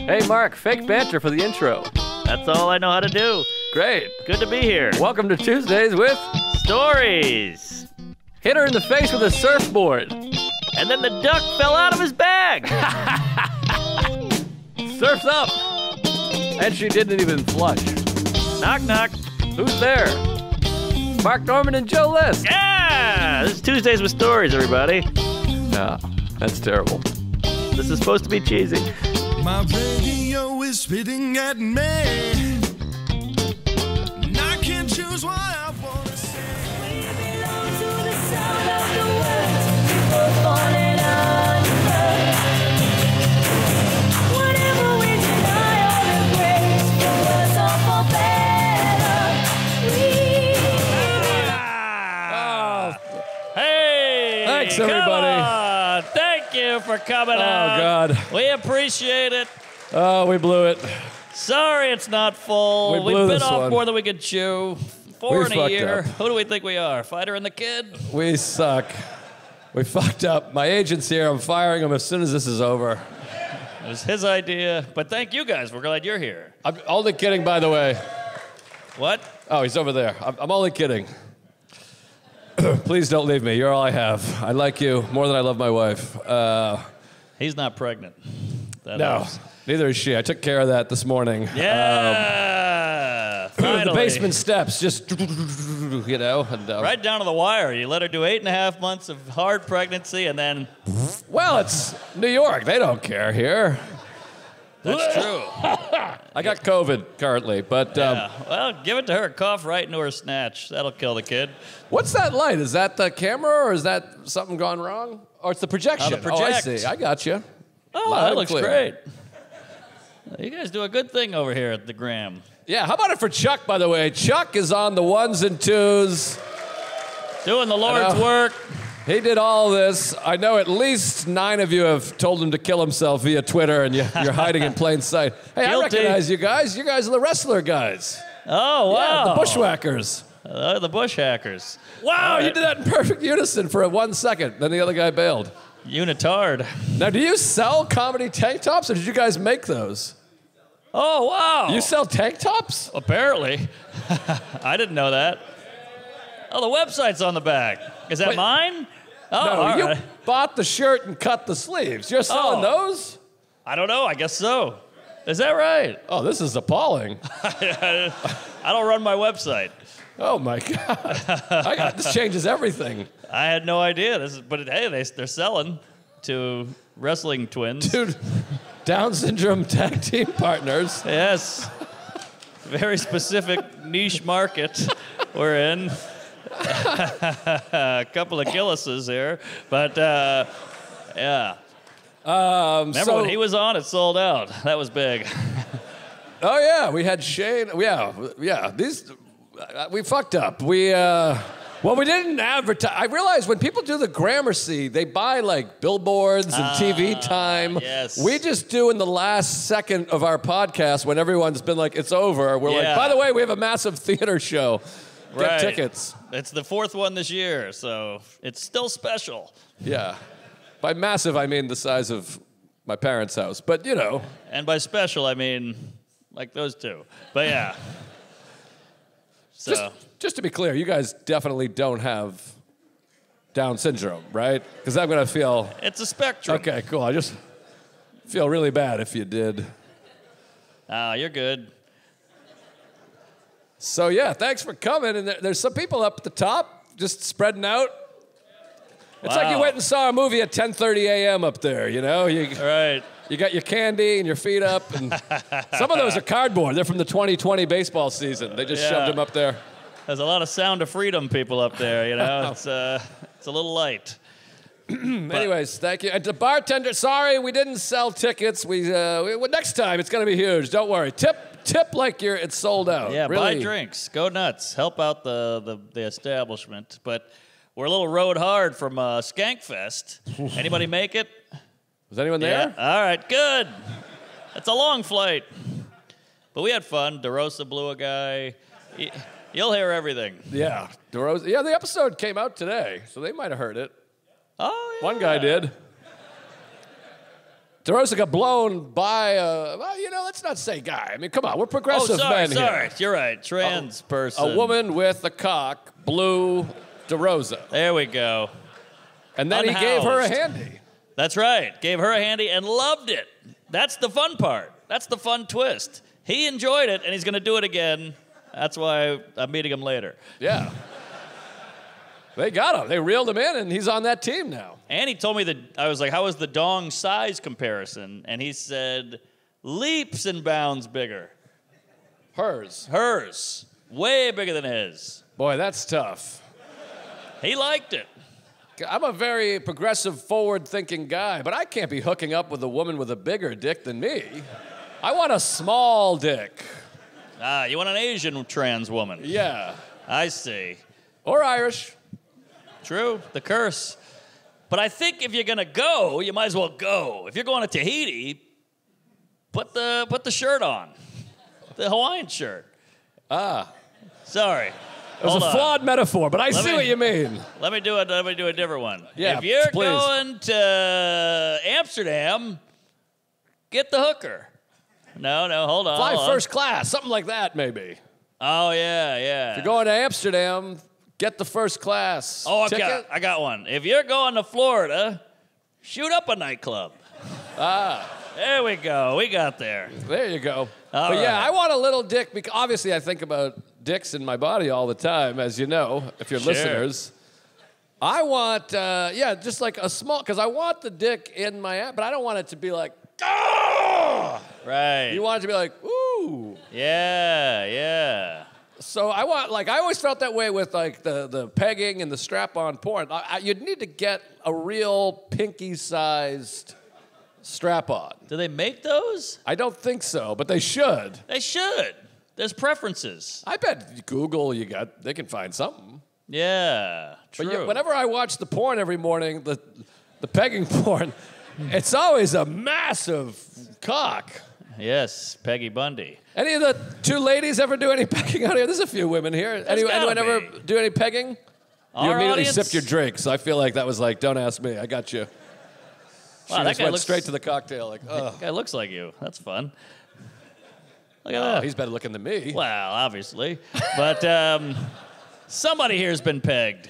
Hey, Mark, fake banter for the intro. That's all I know how to do. Great. Good to be here. Welcome to Tuesdays with Stories. Hit her in the face with a surfboard. And then the duck fell out of his bag. Surf's up. And she didn't even flush. Knock, knock. Who's there? Mark Norman and Joe List. Yeah! This is Tuesdays with Stories, everybody. No, that's terrible. This is supposed to be cheesy. My radio is spitting at me, and I can't choose what I want to say. We belong to the sound of the words, people falling under. Whatever we deny all the grace, for worse or for better, Hey! Thanks, come everybody. on. Thank you for coming out. Oh, God. We appreciate it. Oh, we blew it. Sorry it's not full. We We blew bit this off one. more than we could chew. We Four in a fucked year. up. Who do we think we are? Fighter and the Kid? We suck. We fucked up. My agent's here. I'm firing him as soon as this is over. It was his idea, but thank you guys. We're glad you're here. I'm only kidding, by the way. What? Oh, he's over there. I'm only kidding. Please don't leave me. You're all I have. I like you more than I love my wife. He's not pregnant. That No, helps. neither is she. I took care of that this morning. Yeah. Finally. The basement steps, just, you know. And, Right down to the wire. You let her do 8.5 months of hard pregnancy, and then Well, it's New York. They don't care here. that's true. I got COVID currently, but Yeah. Well, give it to her. Cough right into her snatch. That'll kill the kid. what's that light? Is that the camera, or is that something gone wrong? Or it's the projection? the project. Oh, I see. I got you. Oh, Loud that and looks clear. great. You guys do a good thing over here at the Gram. Yeah, how about it for Chuck, by the way? Chuck is on the ones and twos. Doing the Lord's know. work. He did all this. I know at least 9 of you have told him to kill himself via Twitter, and you're hiding in plain sight. Hey, Guilty. I recognize you guys. You guys are the wrestler guys. Oh, wow. Yeah, the bushwhackers. The bush hackers. Wow, you did that in perfect unison for 1 second. Then the other guy bailed. Unitard. Now, do you sell comedy tank tops, or did you guys make those? Oh, wow. You sell tank tops? Apparently. I didn't know that. Oh, the website's on the back. Is that Wait. mine? Oh, No, all you right. bought the shirt and cut the sleeves. You're selling those? I don't know. I guess so. Is that right? Oh, this is appalling. I don't run my website. Oh, my God. This changes everything. I had no idea. But hey, they're selling to wrestling twins. Dude, Down syndrome tag team partners. Yes. Very specific niche market we're in. A couple of Gillises here, but yeah. Remember when he was on, it sold out. That was big. Oh yeah, we had Shane. Yeah. We fucked up. We didn't advertise. I realized when people do the Gramercy, they buy like billboards and TV time. Yes. We just do in the last second of our podcast when everyone's been like, it's over. We're like, Yeah. by the way, we have a massive theater show. Get Right. tickets. It's the 4th one this year, so it's still special. Yeah. By massive, I mean the size of my parents' house. But you know. And by special, I mean like those two. But yeah. So Just to be clear, you guys definitely don't have Down syndrome, right? Because I'm going to feel... it's a spectrum. Okay, cool. I just feel really bad if you did. You're good. So, yeah, thanks for coming. And there's some people up at the top just spreading out. It's like you Wow. went and saw a movie at 10:30 a.m. up there, you know? Right. You got your candy and your feet up. And some of those are cardboard. They're from the 2020 baseball season. They just Yeah. shoved them up there. There's a lot of Sound of Freedom people up there, you know. It's a little light. Anyways, thank you. And the bartender, sorry, we didn't sell tickets. Next time, it's going to be huge. Don't worry. Tip like it's sold out. Yeah, really. buy drinks. Go nuts. Help out the establishment. But we're a little road hard from Skankfest. Anybody make it? Was anyone there? Yeah. All right, good. It's a long flight. But we had fun. DeRosa blew a guy. You'll hear everything. Yeah. The episode came out today, so they might have heard it. Oh, yeah. One guy did. DeRosa got blown by well, let's not say guy. I mean, come on, we're progressive men sorry. here. You're right. Trans person. A woman with a cock blew DeRosa. There we go. And then he gave her a Unhoused. handy. That's right. Gave her a handy and loved it. That's the fun part. That's the fun twist. He enjoyed it, and he's going to do it again. That's why I'm meeting him later. Yeah. They got him. They reeled him in, and he's on that team now. And he told me that, I was like, how was the dong size comparison? And he said, leaps and bounds bigger. Hers. Way bigger than his. Boy, that's tough. He liked it. I'm a very progressive, forward-thinking guy, but I can't be hooking up with a woman with a bigger dick than me. I want a small dick. Ah, you want an Asian trans woman? Yeah. I see. Or Irish. True, the curse. But I think if you're gonna go, you might as well go. If you're going to Tahiti, put the shirt on, the Hawaiian shirt. Sorry. It was a flawed metaphor, but I see what you mean. Let me do a different one. Yeah, if you're please. going to Amsterdam, get the hooker. No, hold on. Fly hold on. first class, something like that, maybe. Oh yeah. If you're going to Amsterdam, get the first class ticket. I got one. If you're going to Florida, shoot up a nightclub. There we go. We got there. There you go. All But yeah, right. I want a little dick because obviously I think about dicks in my body all the time, as you know, if you're Sure. listeners. I want, just like a small, because I want the dick in my ass, but I don't want it to be like, ah! Right. You want it to be like, ooh. Yeah. So I want, like, I always felt that way with like the pegging and the strap-on porn. You'd need to get a real pinky-sized strap-on. Do they make those? I don't think so, but they should. They should. There's preferences. I bet Google, they can find something. Yeah. True. But whenever I watch the porn every morning, the pegging porn, it's always a massive cock. Yes, Peggy Bundy. Any of the two ladies ever do any pegging out here? There's a few women here. Anyone gotta ever be. do any pegging? You Our immediately audience? sipped your drink, so I feel like that was like, don't ask me, I got you. She Wow, that just guy went looks straight to the cocktail, like, oh, That guy looks like you. That's fun. Look at that. he's better looking than me. Well, obviously. But somebody here's been pegged.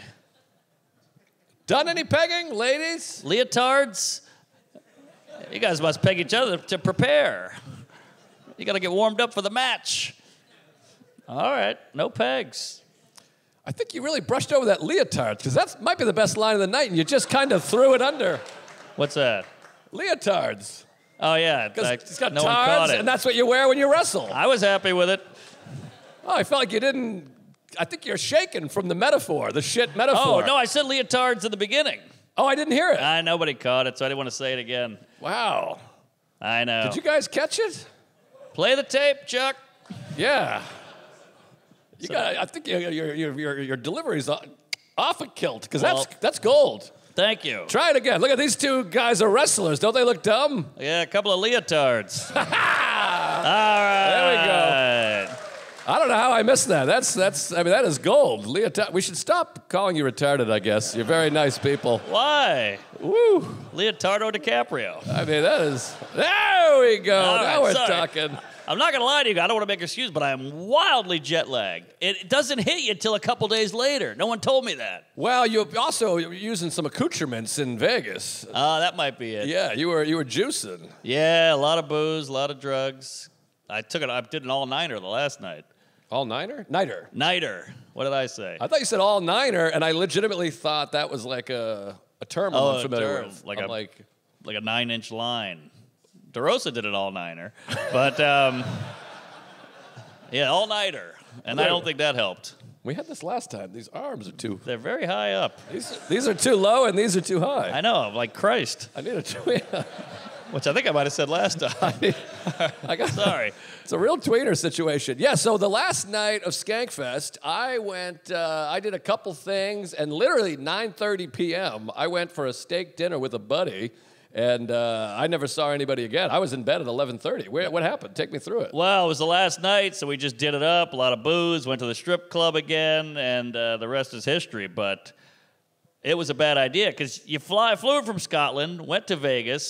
Done any pegging, ladies? Leotards? You guys must peg each other to prepare. You got to get warmed up for the match. All right, no pegs. I think you really brushed over that leotard, because that might be the best line of the night, and you just kind of threw it under. What's that? Leotards. Oh, yeah. Because it's got no one caught tards, it. and that's what you wear when you wrestle. I was happy with it. Oh, I felt like you didn't. I think you're shaken from the metaphor, the shit Oh, metaphor. no, I said leotards in the beginning. Oh, I didn't hear it. Nobody caught it, so I didn't want to say it again. Wow. I know. Did you guys catch it? Play the tape, Chuck? Yeah. You got. I think your delivery's off a kilt, because that's gold. Thank you. Try it again. Look at these two guys are wrestlers. Don't they look dumb? Yeah, a couple of leotards. All right. There we go. I don't know how I missed that. That is gold. Leotard. We should stop calling you retarded, I guess. You're very nice people. Why? Woo. Leonardo DiCaprio. I mean, that is. There we go. All Now right, we're sorry. talking. I'm not going to lie to you. I don't want to make excuses, but I am wildly jet lagged. It doesn't hit you until a couple days later. No one told me that. Well, you also were using some accoutrements in Vegas. That might be it. Yeah, you were juicing. Yeah, a lot of booze, a lot of drugs. I did an all-nighter the last night. All-nighter? Nighter. Nighter. What did I say? I thought you said all-niner, and I legitimately thought that was like a term I'm unfamiliar term, with. like I'm a 9-inch line. DeRosa did an all-niner. But, yeah, all-nighter. And I don't think that helped. we had this last time. These arms are too. They're very high up. These are too low, and these are too high. I know, like Christ, I need a tweener. which I think I might have said last time. I got Sorry. It's a real tweener situation. Yeah, so the last night of Skankfest, I went, I did a couple things, and literally 9:30 p.m., I went for a steak dinner with a buddy, and I never saw anybody again. I was in bed at 11:30. What happened? Take me through it. Well, it was the last night, so we just did it up. A lot of booze, went to the strip club again, and the rest is history. But it was a bad idea because flew from Scotland, went to Vegas,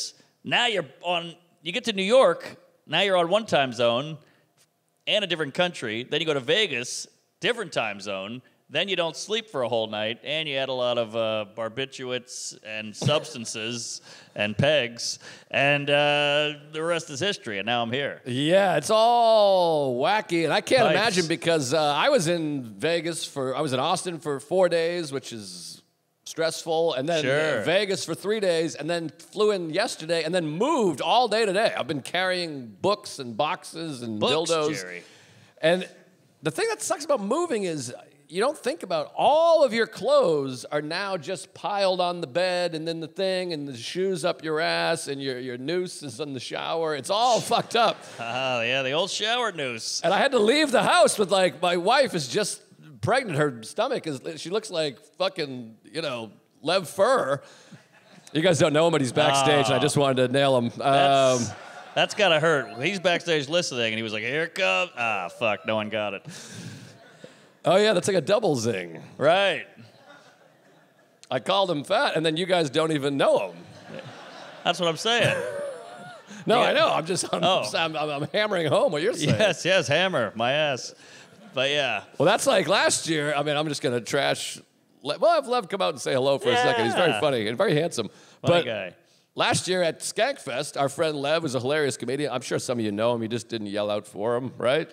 Now you get to New York, now you're on one time zone and a different country. Then you go to Vegas, different time zone. Then you don't sleep for a whole night, and you had a lot of barbiturates and substances and pegs, and the rest is history, and now I'm here. Yeah, it's all wacky, and I can't Pipes. imagine because I was in I was in Austin for 4 days, which is stressful, and then Vegas for 3 days, and then flew in yesterday, and then moved all day today. I've been carrying books and boxes and dildos. Jerry. And the thing that sucks about moving is you don't think about all of your clothes are now just piled on the bed, and then the thing, and the shoes up your ass, and your noose is in the shower. It's all fucked up. Oh, yeah, the old shower noose. And I had to leave the house with, like, my wife is just pregnant. Her stomach she looks like fucking, Lev Fer. You guys don't know him, but he's backstage, and I just wanted to nail him. That's gotta hurt. He's backstage listening, and he was like, "Here it comes." Ah, fuck, no one got it. Oh, yeah, that's like a double zing. Right. I called him fat, and then you guys don't even know him. That's what I'm saying. No, Yeah. I know. I'm hammering home what you're saying. Yes, hammer my ass. But yeah. Well, that's like last year. I mean, I'm just going to trash. Well, have Lev come out and say hello for a second. He's very funny and very handsome. Funny guy. Last year at Skankfest, our friend Lev was a hilarious comedian. I'm sure some of you know him. You just didn't yell out for him, right?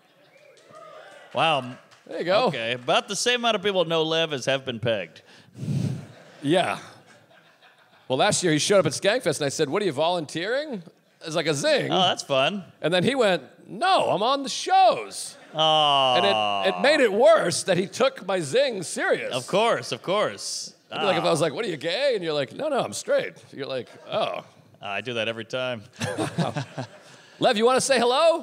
Wow. There you go. Okay, about the same amount of people know Lev as have been pegged. Yeah. Well, last year he showed up at Skankfest, and I said, "What are you volunteering?" It's like a zing. Oh, that's fun. And then he went, "No, I'm on the shows." Oh. And it made it worse that he took my zing serious. Of course. It'd be like if I was like, "What are you, gay?" And you're like, "No, I'm straight." You're like, "Oh." I do that every time. Lev, you want to say hello?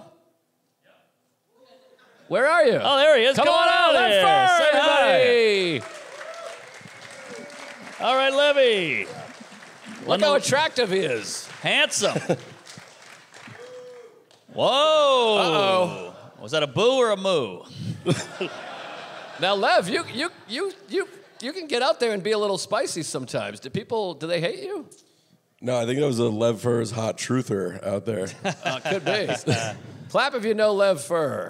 Where are you? Oh, there he is. Come on out, Lev here. Fer, Say everybody. hi. All right, Levy. Look how attractive he is. Handsome. Whoa. Uh-oh. Was that a boo or a moo? Now, Lev, you can get out there and be a little spicy sometimes. Do they hate you? No, I think that was a Lev Fer's hot truther out there. Could be. Clap if you know Lev Fer.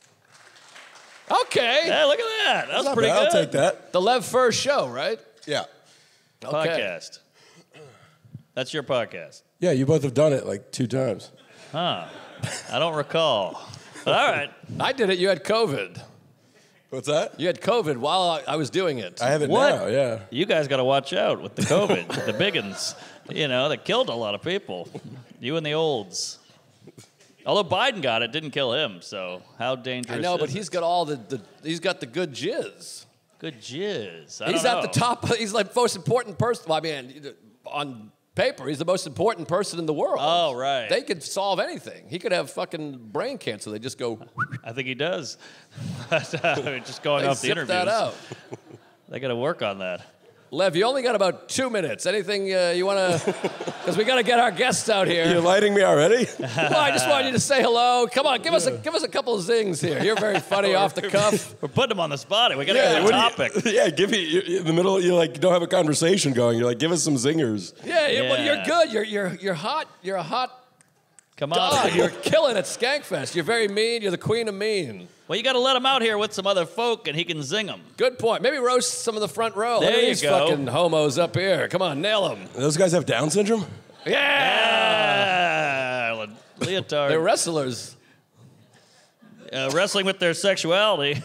Okay. Hey, look at that. That was Not pretty bad. good. I'll take that. The Lev Fer Show, right? Yeah. Okay. Podcast. That's your podcast. Yeah, you both have done it like 2 times. Huh. I don't recall. But all right. I did it. You had COVID. What's that? You had COVID while I was doing it. I have it What? now, yeah. You guys got to watch out with the COVID, the biggins. That killed a lot of people. You and the olds. Although Biden got it, didn't kill him. So how dangerous? I know, but is he's it? got all he's got the good jizz. Good jizz. He's at the top. He's like most important person. Well, I mean, on paper, he's the most important person in the world. Oh, right. They could solve anything. He could have fucking brain cancer. They just go. I think he does. Just going They off the zip interviews. that out. They got to work on that. Lev, you only got about 2 minutes. Anything you want to? Because we got to get our guests out here. You're lighting me already? Well, I just wanted you to say hello. Come on, give us a couple of zings here. You're very funny off the cuff. We're putting him on the spot. We got to get a what do topic. Yeah, give me in the middle. You like don't have a conversation going. You're like, give us some zingers. Yeah, well, Yeah. you're good. You're hot. You're a hot Come on. dog. You're killing at Skankfest. You're very mean. You're the queen of mean. Well, you got to let him out here with some other folk, and he can zing them. Good point. Maybe roast some of the front row. There Look at you these go. fucking homos up here. Come on, nail them. Those guys have Down syndrome? Yeah. Leotard. They're wrestlers. Wrestling with their sexuality.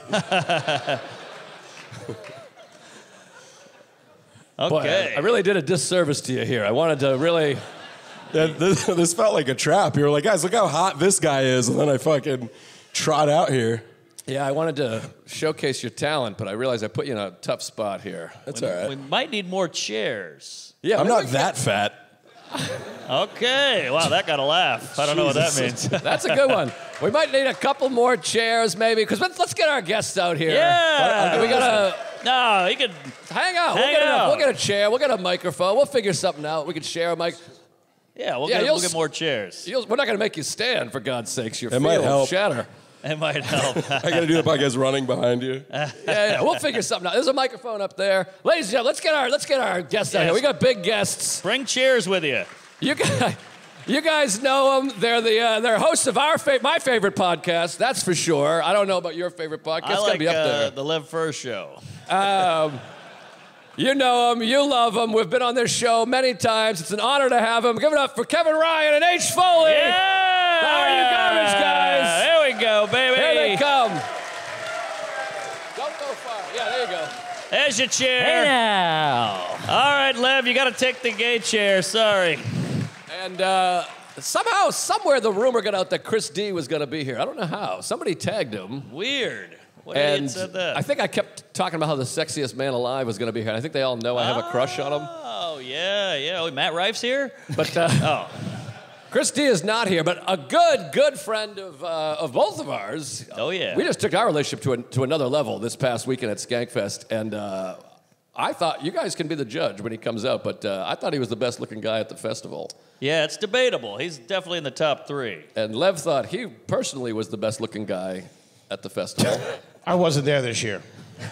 Boy, Okay. I really did a disservice to you here. I wanted to really. Yeah, this felt like a trap. You were like, guys, look how hot this guy is. And then I fucking trot out here. Yeah, I wanted to showcase your talent, but I realized I put you in a tough spot here. That's all right. We might need more chairs. Yeah, I'm maybe not that fat. Okay. Wow, that got a laugh. I don't know what that means. That's a good one. We might need a couple more chairs, maybe, because let's get our guests out here. Yeah. We gotta No, he could. hang out. Hang out. We'll get a chair. We'll get a microphone. We'll figure something out. We can share a mic. Yeah, we'll Yeah, get more chairs. We're not gonna make you stand, for God's sakes. Your It might feet will help. shatter. It might help. I got to do the podcast running behind you. Yeah, we'll figure something out. There's a microphone up there, ladies and gentlemen. Let's get our guests out here. We got big guests. Bring chairs with you. You guys know them. They're hosts of my favorite podcast. That's for sure. I don't know about your favorite podcast. I It's like gotta be up there. the Lev Fer show. You know them. You love them. We've been on their show many times. It's an honor to have them. Give it up for Kevin Ryan and H.Foley. Yeah! How are you garbage guys? There we go, baby. Here they come. Don't go far. Yeah, there you go. There's your chair. Hey now. All right, Lev, you got to take the gay chair. Sorry. And somehow, somewhere, the rumor got out that Chris D was going to be here. I don't know how. Somebody tagged him. Weird. What And idiot said that? I think I kept talking about how the sexiest man alive was going to be here. And I think they all know I have a crush on him. Oh, yeah. Oh, Matt Rife's here? But Oh. Chris D is not here, but a good friend of both of ours. Oh, yeah. We just took our relationship to another level this past weekend at Skankfest, and I thought you guys can be the judge when he comes out, but I thought he was the best looking guy at the festival. Yeah, it's debatable. He's definitely in the top 3. And Lev thought he personally was the best looking guy at the festival. I wasn't there this year.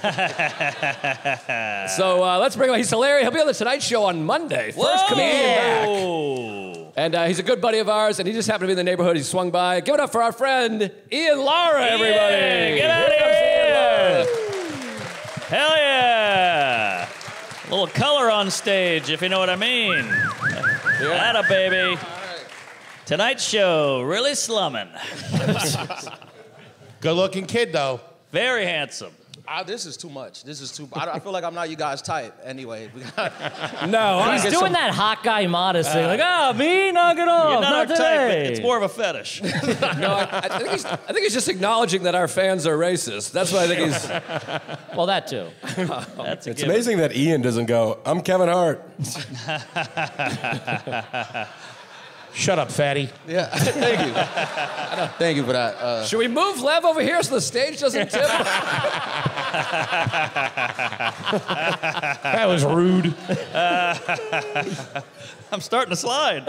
So let's bring him. He's hilarious. He'll be on the Tonight Show on Monday. First comedian back. Whoa. And he's a good buddy of ours, and he just happened to be in the neighborhood. He swung by. Give it up for our friend Ian Lara, everybody. Yeah, get out of here. Hell yeah. A little color on stage, if you know what I mean. Atta baby. Tonight's show, really slumming. Good-looking kid, though. Very handsome. This is too much. This is too. I feel like I'm not you guys' type. Anyway, No, He's doing that hot guy modest thing, like, me, knock it off, You're not our type. today. It's more of a fetish. No, I think he's just acknowledging that our fans are racist. That's what I think he's. Well, that too. That's a It's given. amazing that Ian doesn't go, I'm Kevin Hart. Shut up, fatty. yeah. Thank you. Thank you for that. Should we move Lev over here so the stage doesn't tip? That was rude. I'm starting to slide.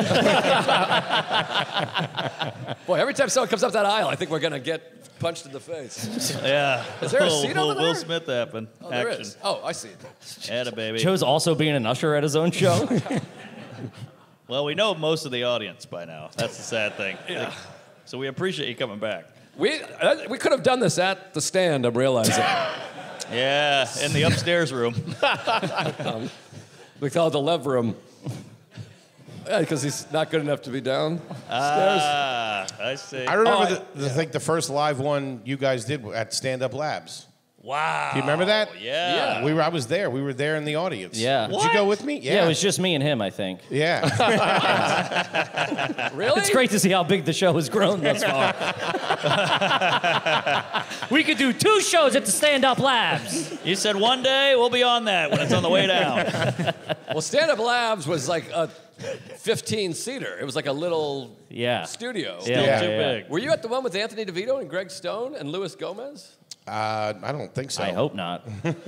Boy, every time someone comes up that aisle, I think we're gonna get punched in the face. Yeah. Is there a seat over there? Will Smith happen. Oh, there Action. is. Oh, I see. Atta baby. Joe's also being an usher at his own show. Well, we know most of the audience by now. That's the sad thing. Yeah. So we appreciate you coming back. We could have done this at the stand. I'm realizing. Yeah, in the upstairs room. We call it the Lev room. Yeah, because he's not good enough to be downstairs. I see. I remember I think the first live one you guys did at Stand Up Labs. Wow. Do you remember that? Yeah. I was there. We were there in the audience. Yeah. Did you go with me? Yeah, it was just me and him, I think. Yeah. Really? It's great to see how big the show has grown thus far. We could do 2 shows at the Stand Up Labs. You said one day, we'll be on that when it's on the way down. Well, Stand Up Labs was like a 15-seater. It was like a little studio. Yeah. Too yeah. big. Were you at the one with Anthony DeVito and Greg Stone and Louis Gomez? I don't think so. I hope not.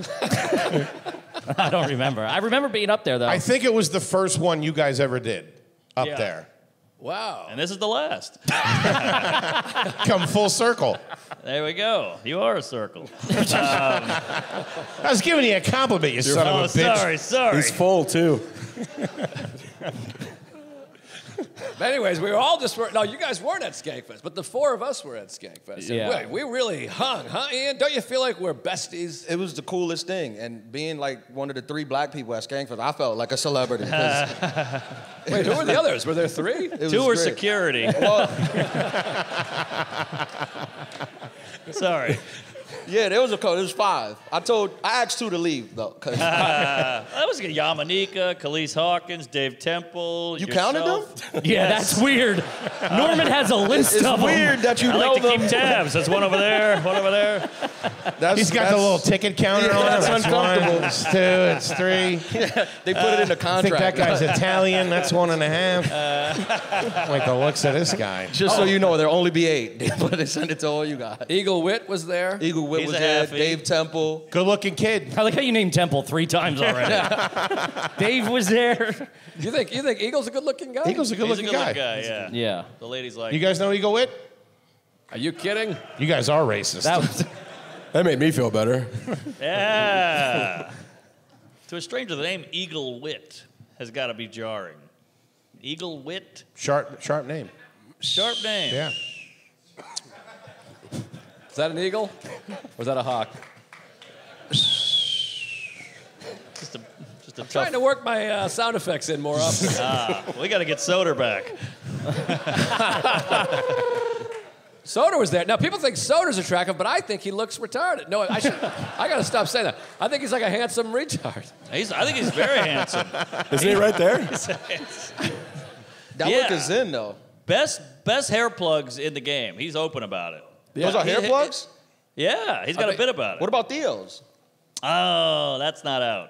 I don't remember. I remember being up there, though. I think it was the first one you guys ever did up there. Wow. And this is the last. Come full circle. There we go. You are a circle. I was giving you a compliment, you son of a bitch. Sorry. He's full, too. But anyways, we were all just... No, you guys weren't at Skankfest, but the 4 of us were at Skankfest. Yeah. And we really hung, huh, Ian? Don't you feel like we're besties? it was the coolest thing, and being like one of the 3 black people at Skankfest, I felt like a celebrity. 'cause Wait, who were the others? Were there 3? it was 2 were great. security. Well, Sorry. yeah, there was a code. It was 5. I asked 2 to leave though. 'Cause That was Yamanika, Khalees Hawkins, Dave Temple. you counted them? Yeah, that's weird. Norman has a list It's of them. weird that you I know like to them. keep tabs. There's one over there, one over there. He's got the little ticket counter Yeah, on it. that's That's uncomfortable. 1, it's 2, it's 3. They put it in the I think contract. that guy's Italian. That's 1.5. Like the looks of this guy. Just so you know, there'll only be 8, but they sent it to all you guys. Eagle Witt was there. Eagle Whip He's was a there. halfie. Dave Temple. Good-looking kid. I like how you named Temple 3 times already. Dave was there. You think Eagle's a good-looking guy? Eagle's a He's a good-looking good-looking guy. guy, yeah. Yeah. The ladies like You guys know Eagle Witt? Are you kidding? You guys are racist. That was... That made me feel better. Yeah. To a stranger, the name Eagle Witt has got to be jarring. Eagle Wit. Sharp name. Sharp name. Yeah. Is that an eagle? Or is that a hawk? Just a tough. Trying to work my sound effects in more often. We got to get Soder back. Soder was there. Now, people think Soder's attractive, but I think he looks retarded. No, I got to stop saying that. I think he's like a handsome retard. I think he's very handsome. Isn't he right there? That Yeah. look is in, though. Best hair plugs in the game. He's open about it. Those are hair plugs? Yeah, he's got a bit about it. What about Theo's? Oh, that's not out.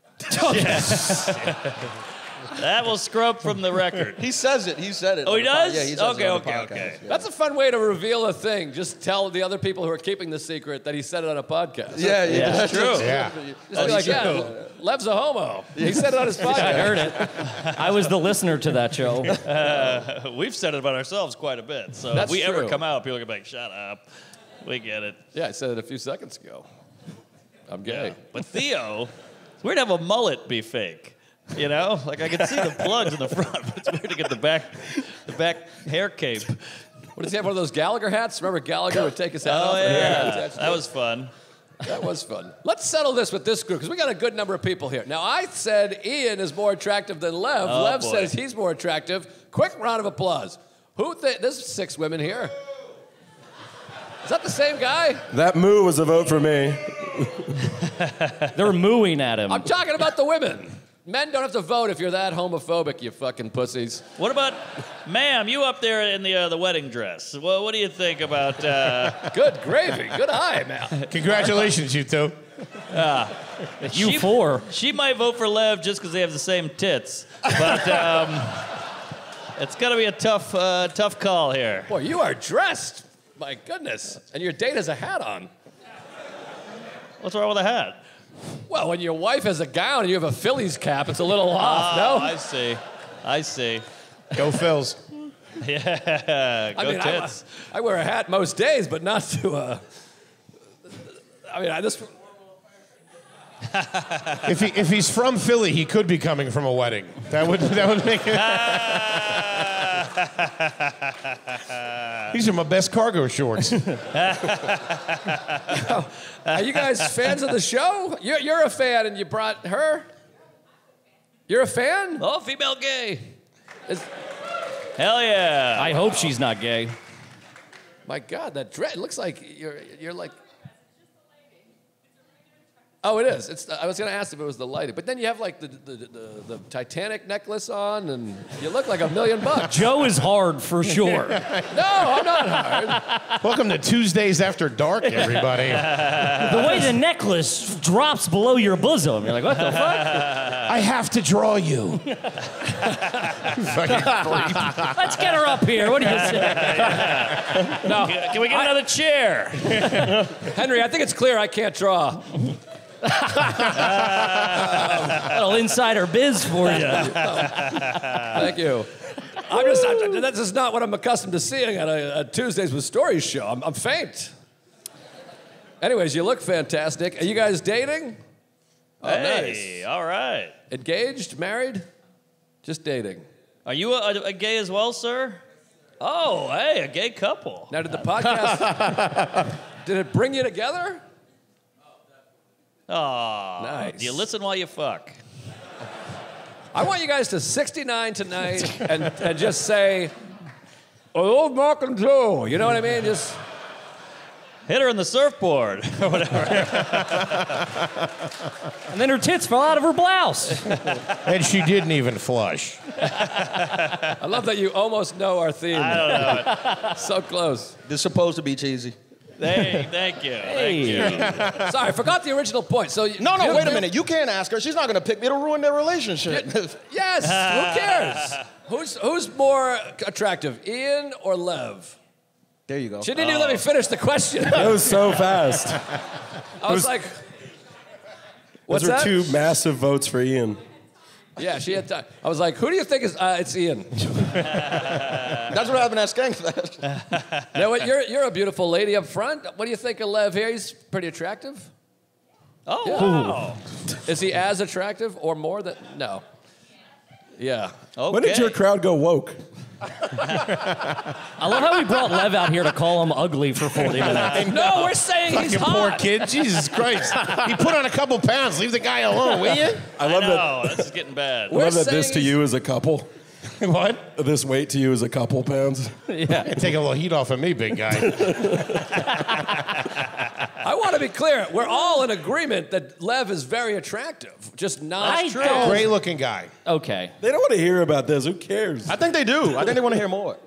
That will scrub from the record. He says it. He said it. Oh, on he the does? Yeah, he says it on the Okay. podcast. Yeah. That's a fun way to reveal a thing. Just tell the other people who are keeping the secret that he said it on a podcast. Yeah, That's true. Yeah. Just be like, yeah, Lev's a homo. He said it on his podcast. I heard it. I was the listener to that show. We've said it about ourselves quite a bit. So That's if we ever true. come out, people are going to be like, shut up. We get it. Yeah, I said it a few seconds ago. I'm gay. But Theo, it's weird to have a mullet be fake. You know? Like I can see the plugs in the front, but it's weird to get the back hair cape. What does he have, one of those Gallagher hats? Remember Gallagher would take his hat off? Oh, and hair yeah. attached to That it? was fun. That was fun. Let's settle this with this group, because we got a good number of people here. Now, I said Ian is more attractive than Lev. Oh, Lev boy. says he's more attractive. Quick round of applause. There's 6 women here. Is that the same guy? That moo was a vote for me. They're mooing at him. I'm talking about the women. Men don't have to vote if you're that homophobic, you fucking pussies. What about, ma'am, you up there in the wedding dress? Well, what do you think about... Good gravy. Good eye, man. Congratulations, you two. You 4. She might vote for Lev just because they have the same tits. But it's going to be a tough call here. Boy, you are dressed. My goodness. And your date has a hat on. What's wrong with a hat? Well, when your wife has a gown and you have a Phillies cap, it's a little off, Oh, no? I see. Go Phils. Yeah, go tits. I wear a hat most days, but not to this. If he's from Philly, he could be coming from a wedding. That would make it. These are my best cargo shorts. Are you guys fans of the show? You're a fan, and you brought her. You're a fan? Oh, female gay. Hell yeah. I hope she's not gay. My God, that dress it looks like you're like. Oh, it is. I was going to ask if it was the lighting, but then you have like the Titanic necklace on, and you look like $1 million. Joe is hard for sure. No, I'm not hard. Welcome to Tuesdays After Dark, everybody. The way the necklace drops below your bosom, you're like, what the fuck? I have to draw you. Fucking creep. Let's get her up here. What do you say? No, can we get another chair? Henry, I think it's clear I can't draw. Little insider biz for you. Thank you. This is not what I'm accustomed to seeing at a Tuesdays with Stories show. I'm faint. Anyways, you look fantastic. Are you guys dating? Oh, Hey, all right. nice. Engaged? Married? Just dating. Are you a gay as well, sir? Oh, hey, a gay couple. Now, did the podcast, did it bring you together? Oh, Nice. Do you listen while you fuck? I want you guys to 69 tonight and just say, oh, Mark and Joe. You know what I mean? Just Hit her in the surfboard or whatever. And then her tits fell out of her blouse. And she didn't even flush. I love that you almost know our theme. I don't know. So close. This is supposed to be cheesy. Hey, thank you. Thank you. Sorry, I forgot the original point. So No, wait a minute. You can't ask her. She's not going to pick me. It'll ruin their relationship. Yes. Who cares? Who's more attractive, Ian or Lev? There you go. She didn't even let me finish the question. That was so fast. I was like, what's Those are that? 2 massive votes for Ian. Yeah, she had time. I was like, who do you think is? It's Ian. That's what happened at Skankfest. You know what? You're a beautiful lady up front. What do you think of Lev here? He's pretty attractive. Oh, Yeah. wow. Is he as attractive or more than? No. Yeah. When did your crowd go woke? I love how we brought Lev out here to call him ugly for 40 minutes. No, we're saying he's Fucking poor hot. kid. Jesus Christ. He put on a couple pounds. Leave the guy alone, will you? I love that. No, this is getting bad. I love that saying this to he's- you is a couple. What? This weight to you is a couple pounds. Yeah. Take a little heat off of me, big guy. I want to be clear. We're all in agreement that Lev is very attractive. Just not true. Great looking guy. Okay. They don't want to hear about this. Who cares? I think they do. I think they want to hear more.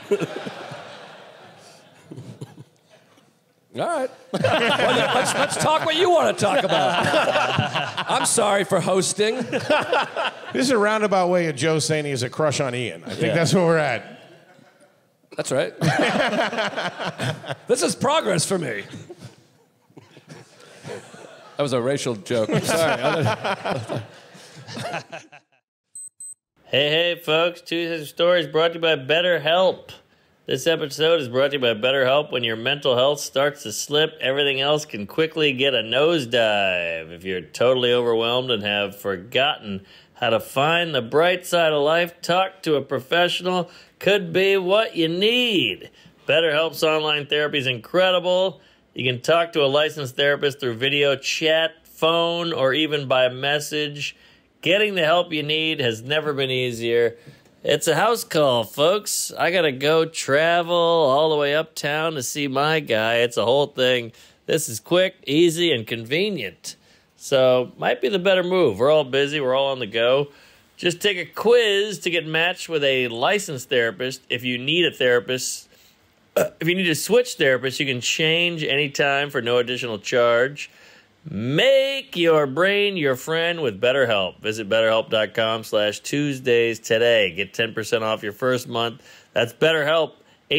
All right. Well, then let's talk what you want to talk about. I'm sorry for hosting. This is a roundabout way of Joe saying he has a crush on Ian. I think that's where we're at. That's right. This is progress for me. That was a racial joke. I'm sorry. Hey, folks. Tuesday's Stories brought to you by BetterHelp. This episode is brought to you by BetterHelp. When your mental health starts to slip, everything else can quickly get a nosedive. If you're totally overwhelmed and have forgotten how to find the bright side of life, talk to a professional could be what you need. BetterHelp's online therapy is incredible. You can talk to a licensed therapist through video chat, phone, or even by message. Getting the help you need has never been easier. It's a house call, folks. I gotta go travel all the way uptown to see my guy. It's a whole thing. This is quick, easy, and convenient. So, might be the better move. We're all busy. We're all on the go. Just take a quiz to get matched with a licensed therapist. If you need a therapist, if you need to switch therapists, you can change anytime for no additional charge. Make your brain your friend with BetterHelp. Visit BetterHelp.com/Tuesdays today. Get 10% off your first month. That's BetterHelp,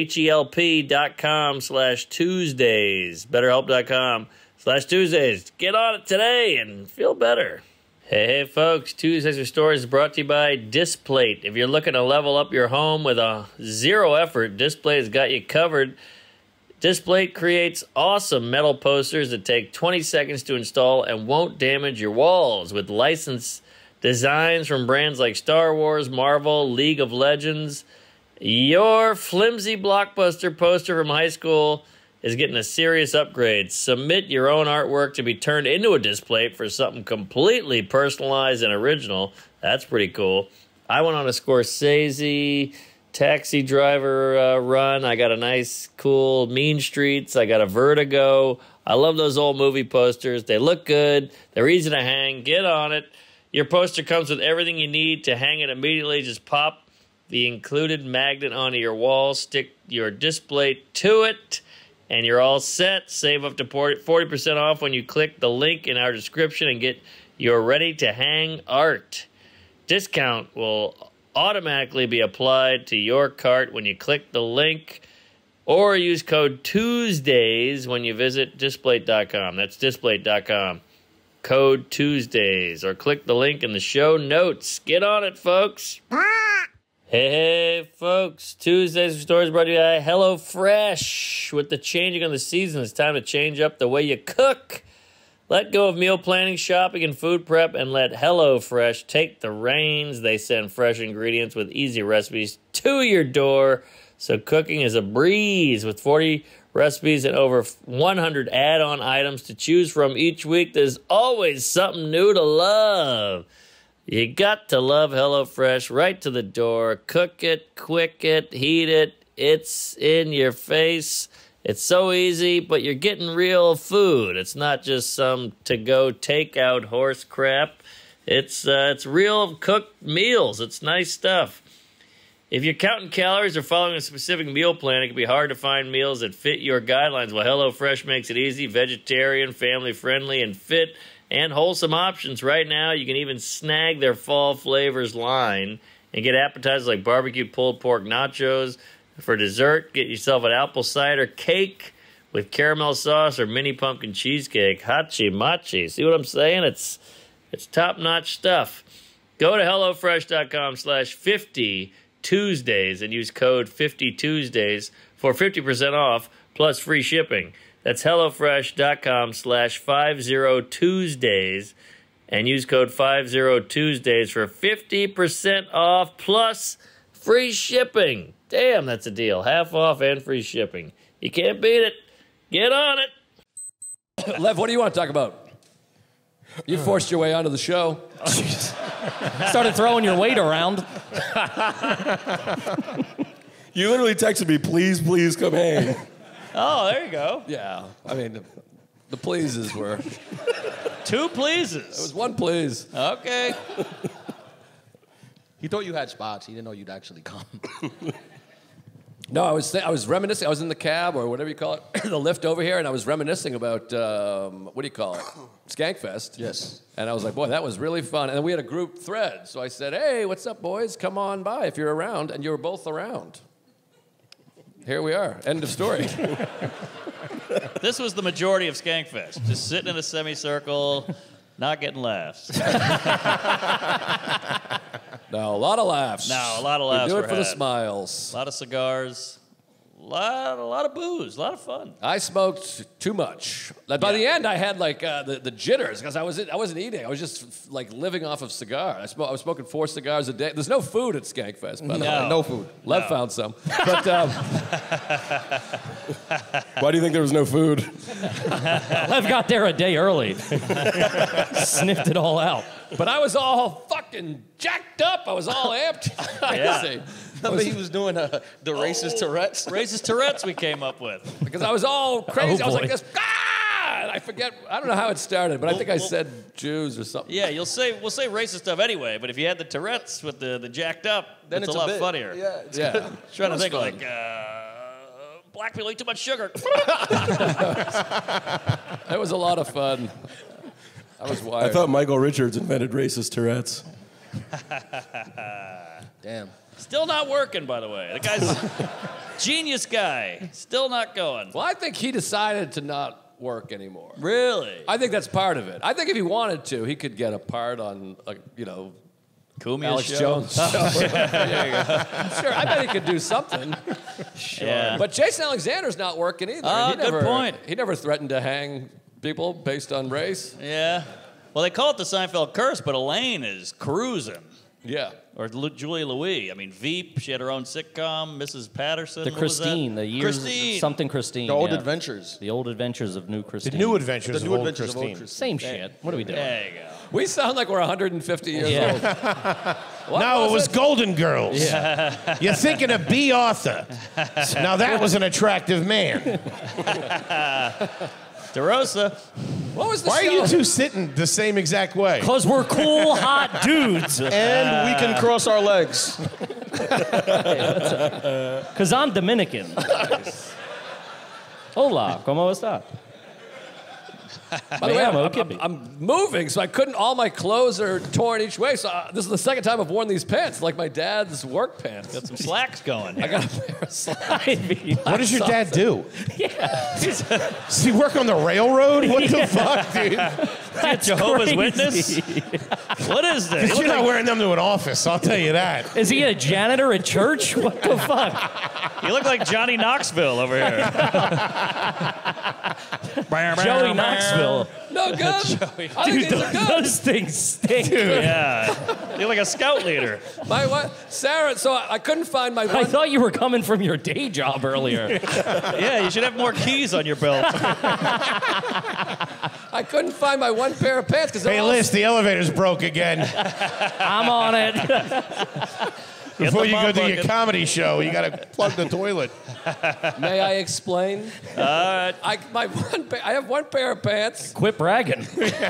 HELP.com/Tuesdays. BetterHelp.com/Tuesdays. Get on it today and feel better. Hey, folks. Tuesdays Stories is brought to you by Displate. If you're looking to level up your home with a zero effort, Displate has got you covered. Displate creates awesome metal posters that take 20 seconds to install and won't damage your walls. With licensed designs from brands like Star Wars, Marvel, League of Legends, your flimsy blockbuster poster from high school is getting a serious upgrade. Submit your own artwork to be turned into a Displate for something completely personalized and original. That's pretty cool. I went on a Scorsese Taxi Driver run. I got a nice, cool Mean Streets. I got a Vertigo. I love those old movie posters. They look good. They're easy to hang. Get on it. Your poster comes with everything you need to hang it immediately. Just pop the included magnet onto your wall, stick your display to it, and you're all set. Save up to 40% off when you click the link in our description and get your ready-to-hang art. Discount will automatically be applied to your cart when you click the link, or use code Tuesdays when you visit Displate.com. That's Displate.com. Code Tuesdays, or click the link in the show notes. Get on it, folks. Hey, folks. Tuesdays Stories brought to you by HelloFresh. With the changing of the season, it's time to change up the way you cook. Let go of meal planning, shopping, and food prep, and let HelloFresh take the reins. They send fresh ingredients with easy recipes to your door, so cooking is a breeze. With 40 recipes and over 100 add-on items to choose from each week, there's always something new to love. You got to love HelloFresh. Right to the door. Cook it, quick it, heat it. It's in your face. It's so easy, but you're getting real food. It's not just some to-go takeout horse crap. It's real cooked meals. It's nice stuff. If you're counting calories or following a specific meal plan, it can be hard to find meals that fit your guidelines. Well, HelloFresh makes it easy, vegetarian, family-friendly, and fit and wholesome options. Right now, you can even snag their fall flavors line and get appetizers like barbecue pulled pork nachos. For dessert, get yourself an apple cider cake with caramel sauce or mini pumpkin cheesecake. Hachi machi. See what I'm saying? It's top-notch stuff. Go to HelloFresh.com/50Tuesdays and use code 50Tuesdays for 50% off plus free shipping. That's HelloFresh.com/50Tuesdays and use code 50Tuesdays for 50% off plus free shipping. Damn, that's a deal. Half off and free shipping. You can't beat it. Get on it. Lev, what do you want to talk about? You forced your way onto the show. Started throwing your weight around. You literally texted me, please come hang. Oh, there you go. Yeah, I mean, the pleases were. 2 pleases. It was 1 please. Okay. He thought you had spots. He didn't know you'd actually come. No, I was reminiscing. I was in the cab or whatever you call it, the lift over here, and I was reminiscing about what do you call it, Skankfest. Yes. And I was like, boy, that was really fun. And then we had a group thread, so I said, hey, what's up, boys? Come on by if you're around, and you were both around. Here we are. End of story. This was the majority of Skankfest. Just sitting in a semicircle, not getting laughs. No, a lot of laughs. No, a lot of laughs. We do it were for the had. smiles. A lot of cigars. A lot of booze. A lot of fun. I smoked too much. Like, by the end, I had like the jitters because I wasn't eating. I was just like living off of cigar. I was smoking 4 cigars a day. There's no food at Skankfest, by the way. No food. Lev found some. But Why do you think there was no food? Lev got there a day early. Sniffed it all out. but I was all fucking jacked up. I was all amped. Yeah. Remember he was doing the racist Tourette's? Racist Tourette's we came up with. Because I was all crazy. Oh, I was boy. like this. Ah! And I forget. I don't know how it started, but I think I said Jews or something. Yeah, we'll say racist stuff anyway, but if you had the Tourette's with the jacked up, Then it's it's a lot bit funnier. Yeah. It's Yeah. Trying to was think fun. like, black people eat too much sugar. It was a lot of fun. I was I wired. thought Michael Richards invented racist Tourette's. Damn. Still not working, by the way. The guy's genius guy. Still not going. Well, I think he decided to not work anymore. Really? I think that's part of it. I think if he wanted to, he could get a part on, like, Kumia's Alex show? Jones' show. Sure, I bet he could do something. Yeah. But Jason Alexander's not working either. Ah, He good never- point. He never threatened to hang people based on race. Yeah. Well, they call it the Seinfeld curse, but Elaine is cruising. Yeah. Or Julie Louis. I mean, Veep, she had her own sitcom, Mrs. Patterson. The what was that? Christine, the years Christine. something Christine. The Old yeah. Adventures. The old adventures of New Christine. The new adventures The of new old adventures Christine. of old Christine. Same shit. What are we doing? There you go. We sound like we're 150 years Yeah. old. What No, it was it? Golden Girls. You're thinking of B. Arthur. Now that was an attractive man. DeRosa. What was the Why show? are you two sitting the same exact way? Because we're cool, hot dudes. And we can cross our legs. Because I'm Dominican. Hola, ¿cómo está? By the way, I'm I'm moving, so I couldn't. All my clothes are torn each way. So this is the second time I've worn these pants, like my dad's work pants. Got some slacks going. I got a pair of slacks. What does your dad do? Does he work on the railroad? What the fuck, dude? That's Jehovah's crazy. Witness? What is this? You're not wearing them to an office, I'll tell you that. Is he a janitor at church? What the fuck? You look like Johnny Knoxville over here. Joey Knoxville. No good. I think Dude, these are good. those things stink. Yeah. You're like a scout leader. My what? Sarah. So I couldn't find my I one. thought you were coming from your day job earlier. Yeah, you should have more keys on your belt. I couldn't find my one pair of pants because Hey, Liz, the elevator's broke again. I'm on it. Before you go mop do your bucket. comedy show, you gotta plug the toilet. May I explain? I have one pair of pants. Quit bragging.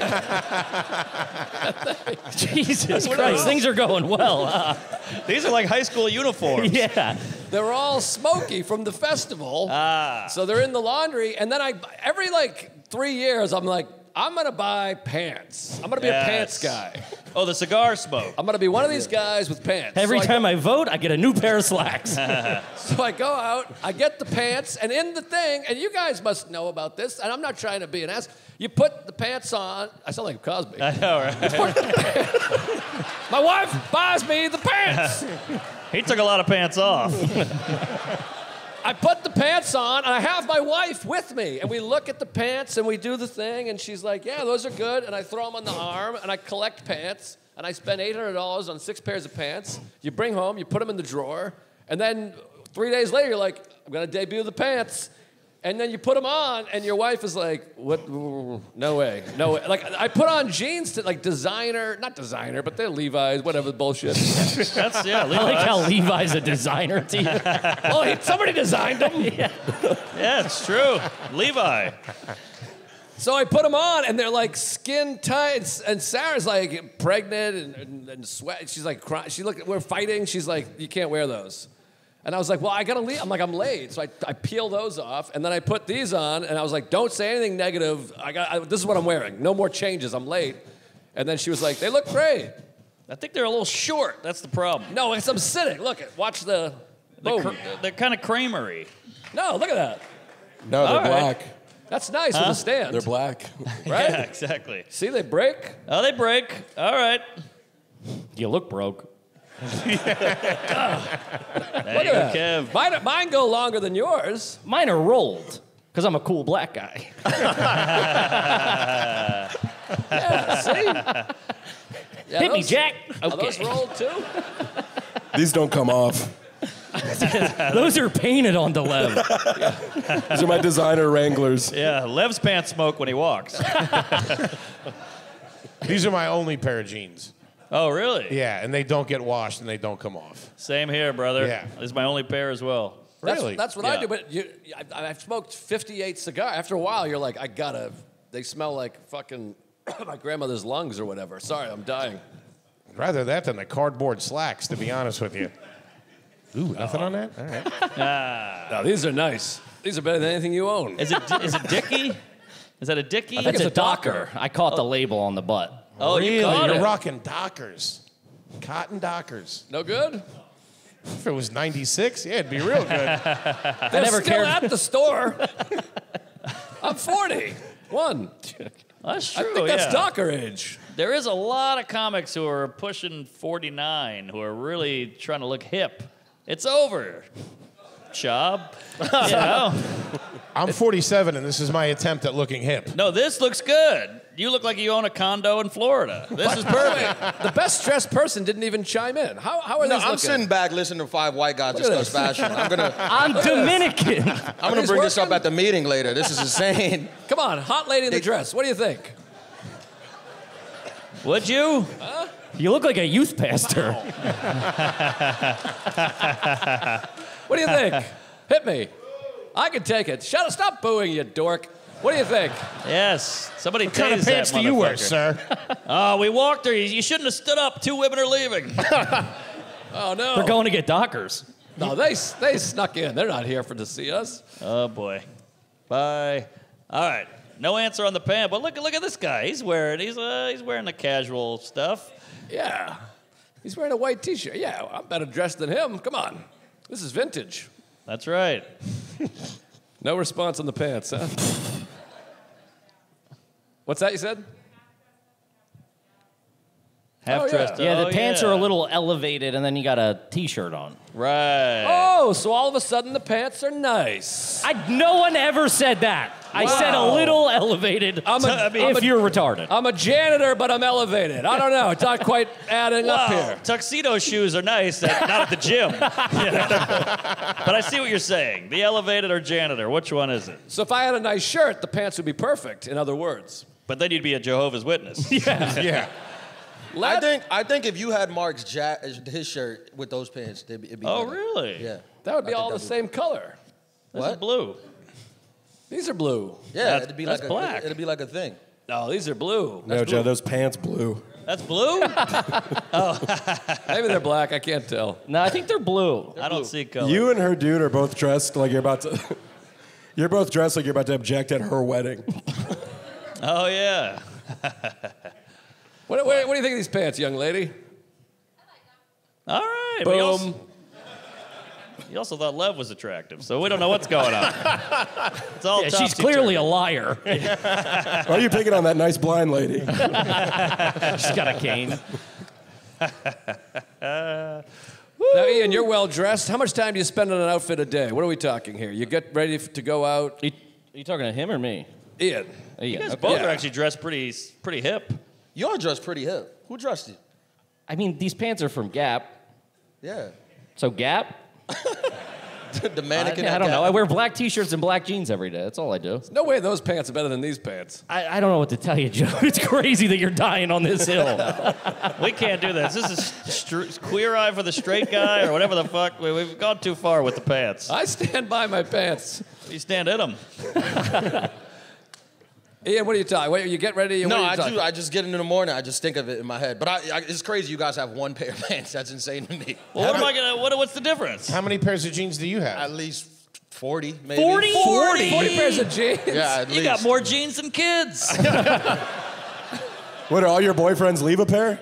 Jesus Christ, things are going well. Huh? These are like high school uniforms. Yeah. They're all smoky from the festival. So they're in the laundry, and then every like 3 years I'm like, I'm gonna buy pants. I'm gonna be a pants guy. Oh, the cigar smoke. I'm gonna be one of these guys with pants. Every So time I vote, I get a new pair of slacks. So I go out, I get the pants, and in the thing, and you guys must know about this, and I'm not trying to be an ass. You put the pants on. I sound like Cosby. I know, right? My wife buys me the pants. He took a lot of pants off. I put the pants on, and I have my wife with me, and we look at the pants, and we do the thing, and she's like, yeah, those are good, and I throw them on the arm, and I collect pants, and I spend $800 on 6 pairs of pants. You bring home, you put them in the drawer, and then 3 days later, you're like, I'm gonna debut the pants. And then you put them on, and your wife is like, "What? No way, no way." Like I put on jeans to like designer, not designer, but they're Levi's, whatever bullshit. That's yeah. I like how Levi's a designer to you. Well, somebody designed them. Yeah, it's true. Levi. So I put them on, and they're like skin tight. And Sarah's like pregnant and sweat. She's like crying. We're fighting. She's like, "You can't wear those." And I was like, well, I gotta leave. I'm like, I'm late. So I peel those off, and then I put these on, and I was like, don't say anything negative. This is what I'm wearing. No more changes. I'm late. And then she was like, they look great. I think they're a little short. That's the problem. No, I'm sitting. Look, watch the boom. They're kind of Kramery. No, look at that. No, they're All right. black. That's nice with a stand. They're black. Right? Yeah, exactly. See, they break. Oh, they break. All right. You look broke. There you go, Kev. Mine go longer than yours. Mine are rolled because I'm a cool black guy. Yeah, see? Yeah, Hit me, Jack. Are those Okay. rolled too? These don't come off. Those are painted on the Lev. These are my designer Wranglers. Yeah, Lev's pants smoke when he walks. These are my only pair of jeans. Oh, really? Yeah, and they don't get washed and they don't come off. Same here, brother. Yeah. This is my only pair as well. Really? That's what I Yeah. do. But I've smoked 58 cigars. After a while, you're like, they smell like fucking my grandmother's lungs or whatever. Sorry, I'm dying. Rather that than the cardboard slacks, to be honest with you. Ooh, nothing on that? All right. No, these are nice. These are better than anything you own. Is it Dickie? Is that a Dickie? I think It's it's a Docker. I caught the label on the butt. Oh, really? you caught You're it. rocking Dockers. Cotton Dockers. No good? If it was 96, yeah, it'd be real good. They're never still cared. at the store. I'm 40. One. That's I true, think that's yeah. Docker age. There is a lot of comics who are pushing 49 who are really trying to look hip. It's over, Chub. You know? I'm 47, and this is my attempt at looking hip. No, this looks good. You look like you own a condo in Florida. This is perfect. The best dressed person didn't even chime in. How are No, these I'm looking? sitting back listening to 5 white guys Look at discuss fashion. I'm Dominican. I'm gonna these bring this up working? at the meeting later. This is insane. Come on, hot lady in the dress. What do you think? Would you? You look like a youth pastor. What do you think? Hit me. I can take it. Stop booing, you dork. What do you think? Yes. Somebody What kind of tased that pants do you wear, motherfucker. sir? Oh, we walked her. You shouldn't have stood up. 2 women are leaving. Oh, no. We're going to get Dockers. No, they snuck in. They're not here to see us. Oh, boy. Bye. All right. No answer on the pant, but look at this guy. He's wearing the casual stuff. Yeah. He's wearing a white T-shirt. Yeah, I'm better dressed than him. Come on. This is vintage. That's right. No response on the pants, huh? What's that you said? Half dressed. Yeah, the Oh, pants yeah. are a little elevated, and then you got a T-shirt on. Right. Oh, so all of a sudden the pants are nice. No one ever said that. I said a little elevated. If you're retarded. I'm a janitor, but I'm elevated. I don't know. It's not quite adding up Wow. here. Tuxedo shoes are nice, not at the gym. But I see what you're saying. The elevated or janitor, which one is it? So if I had a nice shirt, the pants would be perfect, in other words. But then you'd be a Jehovah's Witness. Yeah. I think if you had Mark's his shirt with those pants, it'd be Oh, better. really? Yeah. That would be I think all the that'd same color. This What? is blue. These are blue. Yeah, That's black. It'd be like a thing. No, these are blue. No, Joe, those pants blue. That's blue? Maybe they're black. I can't tell. No, I think they're blue. I don't see color. You and her dude are both dressed like you're about to. You're both dressed like you're about to object at her wedding. Oh, yeah. What do you think of these pants, young lady? All right. but Boom. You also thought Lev was attractive, so we don't know what's going on. It's all Yeah, she's clearly a liar. Why are you picking on that nice blind lady? She's got a cane. Woo! Now, Ian, you're well dressed. How much time do you spend on an outfit a day? What are we talking here? You get ready to go out. Are you talking to him or me? Ian. You guys both are actually dressed pretty hip. You're dressed pretty hip. Who dressed you? I mean, these pants are from Gap. Yeah. So Gap? The mannequin. I don't know. I wear black T-shirts and black jeans every day. That's all I do. No way those pants are better than these pants. I don't know what to tell you, Joe. It's crazy that you're dying on this hill. We can't do this. This is queer eye for the straight guy or whatever the fuck. We've gone too far with the pants. I stand by my pants. You stand in them. Ian, what are you talking? Wait, you get ready? No, I just get in the morning. I just think of it in my head. But it's crazy. You guys have one pair of pants. That's insane to me. Well, what's the difference? How many pairs of jeans do you have? At least 40, maybe. 40 pairs of jeans? Yeah, at least. You got more jeans than kids. What, do all your boyfriends leave a pair?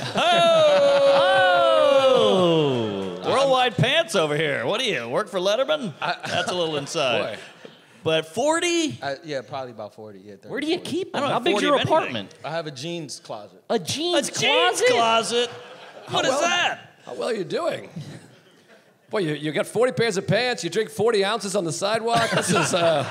Oh! Worldwide pants over here. What do you work for Letterman? That's a little inside. Boy. But 40? Yeah, probably about 40. Yeah, 30, Where do you 40. keep I them? don't How have big's 40 your of anything. apartment? I have a jeans closet. A jeans closet? Jeans closet? What is that? How well are you doing? Boy, you got 40 pairs of pants. You drink 40 ounces on the sidewalk. This is...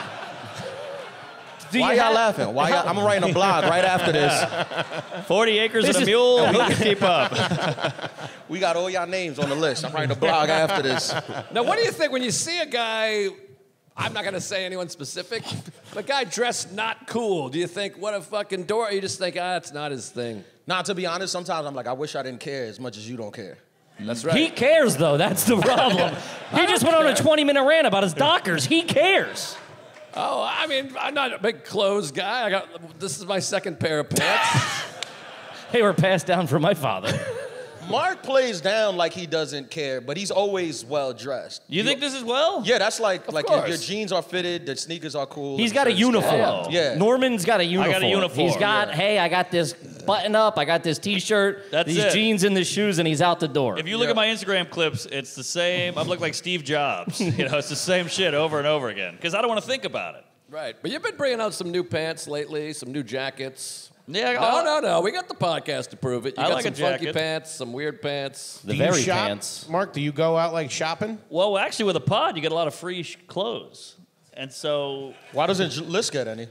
Why y'all laughing? I'm writing a blog right after this. 40 acres and a mule? Who can keep up? We got all y'all names on the list. I'm writing a blog after this. Now, what do you think when you see a guy... I'm not going to say anyone specific, but a guy dressed not cool. Do you think, what a fucking dork? Or you just think, it's not his thing? Nah, to be honest, sometimes I'm like, I wish I didn't care as much as you don't care. That's right. He cares, though. That's the problem. He just went on a 20-minute rant about his Dockers. He cares. Oh, I mean, I'm not a big clothes guy. This is my second pair of pants. They were passed down from my father. Mark plays down like he doesn't care, but he's always well dressed. You think this is well? Yeah, that's like your course. jeans are fitted, the sneakers are cool. He's the got a shirt's uniform. cool. Yeah. Norman's got a uniform. got a uniform, He's got, hey, I got this button up, I got this T-shirt, That's these it. jeans and the shoes, and he's out the door. If you look at my Instagram clips, it's the same. I look like Steve Jobs. It's the same shit over and over again because I don't want to think about it. Right. But you've been bringing out some new pants lately, some new jackets. Yeah. No. We got the podcast to prove it. You I got like some a funky jacket. pants, some weird pants. the Do you very shop? pants. Mark, do you go out like shopping? Well, actually, with a pod, you get a lot of free clothes. And so... Why doesn't Liz get any?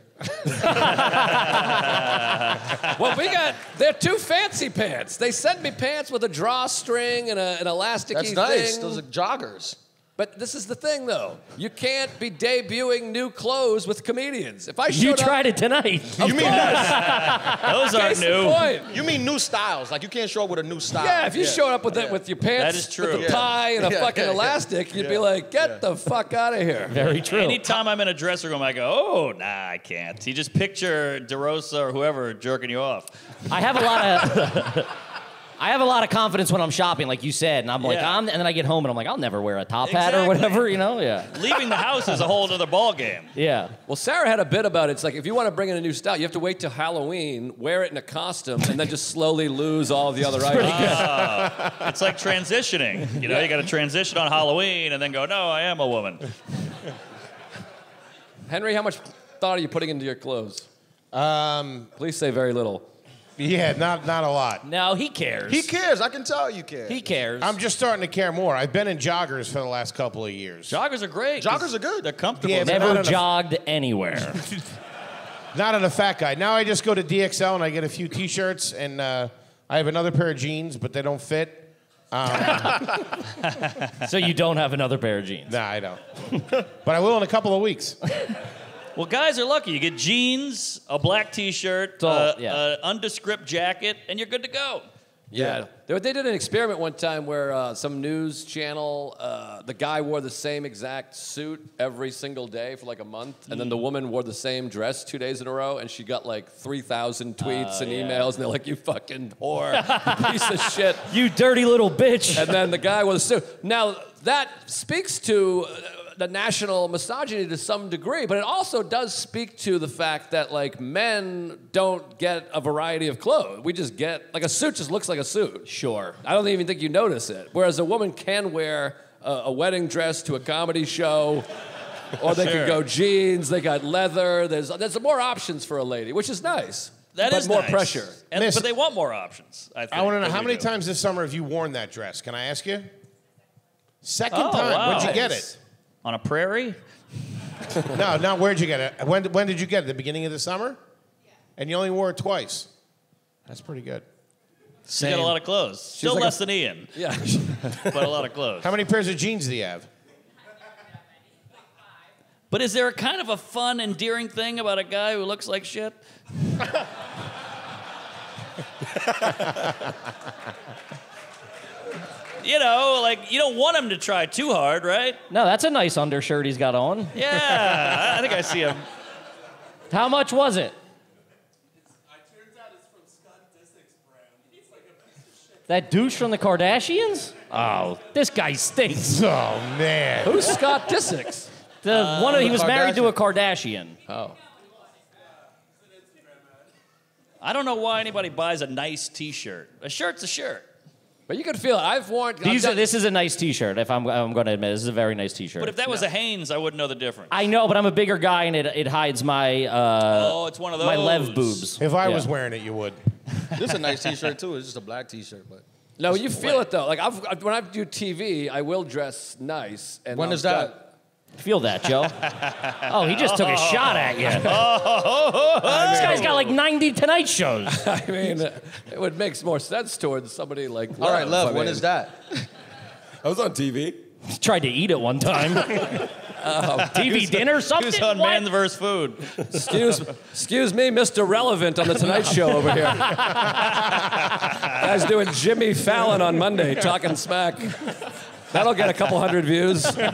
Well, they're too fancy pants. They sent me pants with a drawstring and an elasticy That's thing. nice. Those are joggers. But this is the thing, though. You can't be debuting new clothes with comedians. If I showed You up, tried it tonight. You mean Those aren't case in new. point. you mean new styles? Like you can't show up with a new style. Yeah, if you showed up with with your pants, That is true. with a tie and a fucking elastic, you'd be like, get the fuck out of here. Very true. Anytime I'm in a dressing room, I go, oh, nah, I can't. You just picture DeRosa or whoever jerking you off. I have a lot of confidence when I'm shopping, like you said, and I'm like, Yeah. and then I get home and I'm like, I'll never wear a top hat or Exactly. whatever, Yeah. Leaving the house is a whole other ball game. Yeah. Well, Sarah had a bit about it. It's like, if you want to bring in a new style, you have to wait till Halloween, wear it in a costume, and then just slowly lose all the other items. It's like transitioning. You got to transition on Halloween and then go, no, I am a woman. Henry, how much thought are you putting into your clothes? Please say very little. Yeah, not a lot. No, he cares. He cares. I can tell you care. He cares. I'm just starting to care more. I've been in joggers for the last couple of years. Joggers are great. 'cause Joggers are good. They're comfortable. Yeah, but Never not enough- jogged anywhere. Not on a fat guy. Now I just go to DXL and I get a few T-shirts and I have another pair of jeans, but they don't fit. So you don't have another pair of jeans. Nah, I don't. But I will in a couple of weeks. Well, guys are lucky. You get jeans, a black T-shirt, an undescript jacket, and you're good to go. Yeah. They did an experiment one time where some news channel, the guy wore the same exact suit every single day for like a month, and then the woman wore the same dress 2 days in a row, and she got like 3,000 tweets and emails, and they're like, you fucking whore, you piece of shit. You dirty little bitch. And then the guy wore the suit. Now, that speaks to the national misogyny to some degree, but it also does speak to the fact that, like, men don't get a variety of clothes. We just get, like, a suit just looks like a suit. Sure. I don't even think you notice it. Whereas a woman can wear a wedding dress to a comedy show, or they can go jeans, they got leather. There's more options for a lady, which is nice. That is more nice. pressure. But they want more options, I think. I want to know than how we many do. times this summer have you worn that dress? Can I ask you? Second time. wow. Where'd you get it? On a prairie? No, where'd you get it? When did you get it? The beginning of the summer? Yeah. And you only wore it twice. That's pretty good. She got a lot of clothes. Still less than Ian. Yeah. But a lot of clothes. How many pairs of jeans do you have? But is there a kind of a fun, endearing thing about a guy who looks like shit? You know, like, you don't want him to try too hard, right? No, that's a nice undershirt he's got on. Yeah, I think I see him. How much was it? Turns out it's from Scott Disick's brand. It's like a piece of shit. That douche from the Kardashians? Oh, this guy stinks. Oh, man. Who's Scott Disick? He was married to a Kardashian. Oh. I don't know why anybody buys a nice T-shirt. A shirt's a shirt. But you can feel it. I've worn... This is a nice T-shirt, if I'm going to admit. This is a very nice T-shirt. But if that was a Hanes, I wouldn't know the difference. I know, but I'm a bigger guy, and it hides my... it's one of those. My Lev boobs. If I was wearing it, you would. This is a nice T-shirt too. It's just a black T-shirt, but No, you feel it though. Like when I do TV, I will dress nice. And when is that? Feel that, Joe? Oh, he just took a shot at you. This guy's got like 90 Tonight shows. I mean, it would make more sense towards somebody like. All right, Lev. When is that? I was on TV. Tried to eat it one time. TV dinner, something? Who's on What? Man vs. Food? Excuse me, Mr. Relevant on the Tonight Show over here. Guy's doing Jimmy Fallon on Monday, talking smack. That'll get a couple hundred views. You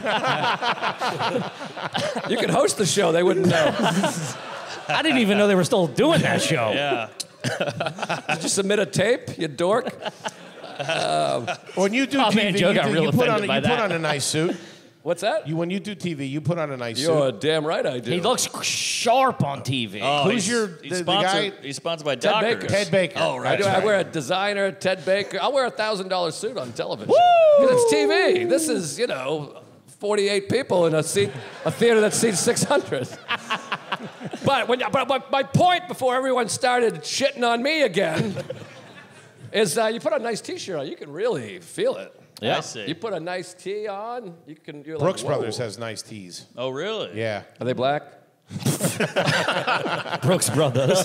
could host the show, they wouldn't know. I didn't even know they were still doing that show. Yeah. Did you submit a tape, you dork? When you do Oh, TV, man, Joe got real you put offended by on that. a nice suit. What's that? When you do TV, you put on a nice You're suit. damn right I do. He looks sharp on TV. Who's the guy? He's sponsored by Ted Dockers. Baker. Ted Baker. Oh, right. I wear a designer, Ted Baker. I'll wear a $1,000 suit on television. Because it's TV. This is, 48 people in a theater that seats 600. But my point before everyone started shitting on me again is you put a nice T-shirt on, you can really feel it. Yeah. I see. You put a nice tee on, you're like, Brooks whoa. Brothers has nice tees. Oh, really? Yeah. Are they black? Brooks Brothers.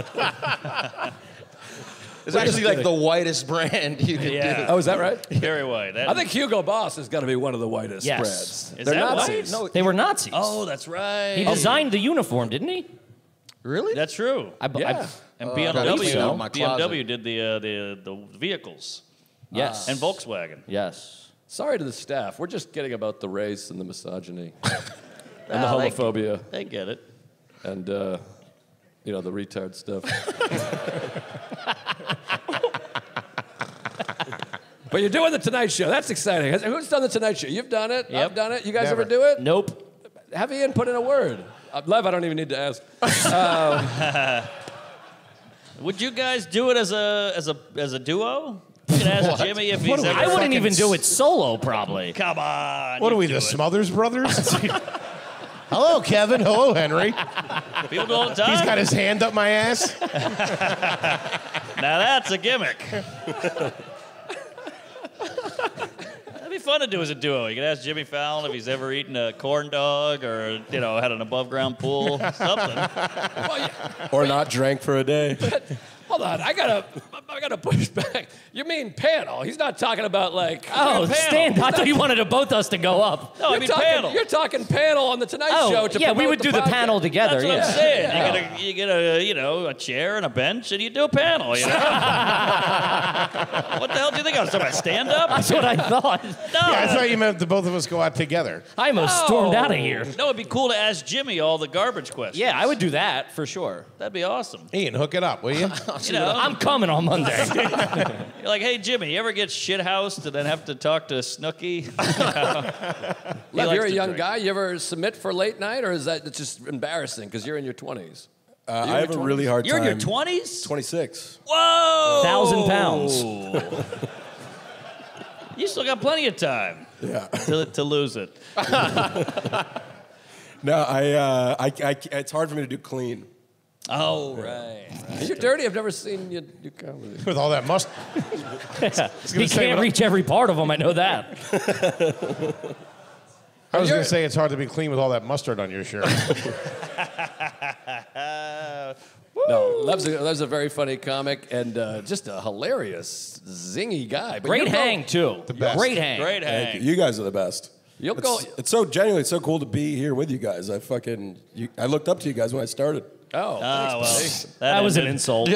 It's actually like the whitest brand you could do. Oh, is that right? Very white. I think Hugo Boss has got to be one of the whitest Yes. brands. Is They're that Nazis. white? No, They were Nazis. Oh, that's right. He designed the uniform, didn't he? Really? That's true. yeah. And I gotta clean BMW, out my closet. BMW did the vehicles. Yes. And Volkswagen. Yes. Sorry to the staff. We're just kidding about the race and the misogyny and the Oh, they- homophobia They get it. and the retard stuff. But you're doing the Tonight Show. That's exciting. Who's done the Tonight Show? You've done it. Yep. I've done it. You guys Never. ever do it? Nope. Have Ian put in a word. Lev, I don't even need to ask. Would you guys do it as a duo? You can ask Jimmy if he's ever. I wouldn't even do it solo, probably. Come on. What you are we, do the it. Smothers Brothers? Hello, Kevin. Hello, Henry. People do it all the time. He's got his hand up my ass. Now that's a gimmick. That'd be fun to do as a duo. You could ask Jimmy Fallon if he's ever eaten a corn dog or, had an above ground pool, something. Or not drank for a day. Hold on. I gotta push back. You mean panel? He's not talking about like. Oh, panel. stand. I thought you wanted both us to go up. No, I mean panel. You're talking panel on the Tonight Show. Oh, To yeah, we promote would do the podcast. panel together. That's what Yeah. I'm saying. You get a chair and a bench, and you do a panel. What the hell do you think I was talking about? Stand up? That's what I thought. No, Yeah, I thought you meant the both of us go out together. I almost stormed out of here. No, it'd be cool to ask Jimmy all the garbage questions. Yeah, I would do that for sure. That'd be awesome. Ian, hook it up, will you? I'm coming on Monday. You're like, hey, Jimmy, you ever get shithoused and then have to talk to Snooky? Lev, you're a young guy. You ever submit for late night, or is that just embarrassing because you're in your 20s? I have a really hard You're time. in your 20s? 26. Whoa! 1,000 pounds. You still got plenty of time Yeah. to lose it. No, I it's hard for me to do clean. Oh, right. You're dirty. I've never seen you do comedy. With all that mustard. He can't reach every part of them. I know that. I was going to say it's hard to be clean with all that mustard on your shirt. No, Lev's a very funny comic and just a hilarious, zingy guy. But Great hang, too. The best. Great hang. Great hang. You guys are the best. You'll It's, go. it's so genuinely, it's so cool to be here with you guys. I looked up to you guys when I started. Oh, Oh, thanks. well. That was an ended. insult.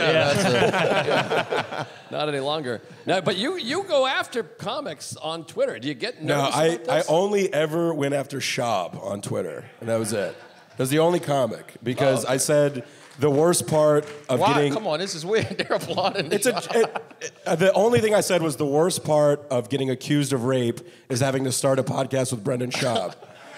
Not any longer. No, but you go after comics on Twitter. Do you get No, nervous about I this? only ever went after Shab on Twitter, and that was it. That was the only comic because I said the worst part of Why? getting. Come on, this is weird. They're applauding. The only thing I said was the worst part of getting accused of rape is having to start a podcast with Brendan Schaub.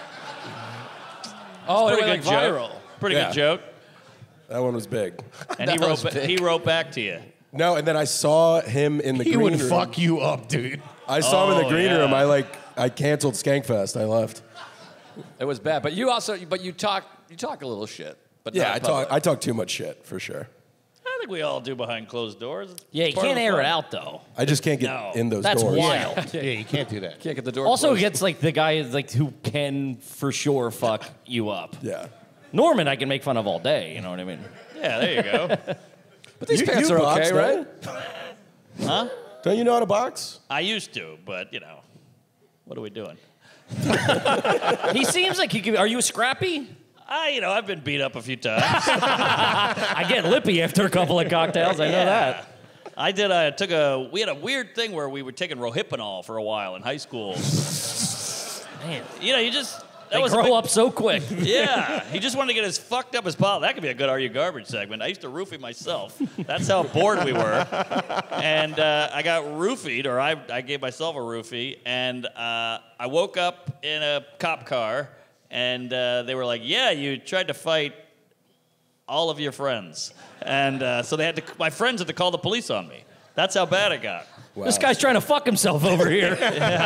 Oh, it Pretty went good like joke. viral. Pretty Yeah. good joke. That one was big. And he wrote back to you. No, and then I saw him in the He green would room. fuck you up, dude. I saw him in the green yeah. room. I canceled Skankfest. I left. It was bad. But you talk a little shit. But Yeah, not in public. I talk too much shit for sure. I think we all do behind closed doors. It's Yeah, you part of can't the air fun. it out, though. I just can't get No. in those That's doors. wild. Yeah, you can't do that. Can't get the door Also, closed. gets like the guy like who can for sure fuck you up. Yeah. Norman, I can make fun of all day. You know what I mean? Yeah, there you go. But these pants you are box, okay, right? Huh? Don't you know how to box? I used to, but, what are we doing? He seems like he could. Are you scrappy? I've been beat up a few times. I get lippy after a couple of cocktails. I know that. We had a weird thing where we were taking Rohypnol for a while in high school. Man, That they was a grow big- up so quick. Yeah, he just wanted to get as fucked up as possible. That could be a good Are You Garbage segment. I used to roofie myself. That's how bored we were. And I got roofied, or I gave myself a roofie, and I woke up in a cop car, and they were like, yeah, you tried to fight all of your friends. And so my friends had to call the police on me. That's how bad it got. Wow. This guy's trying to fuck himself over here.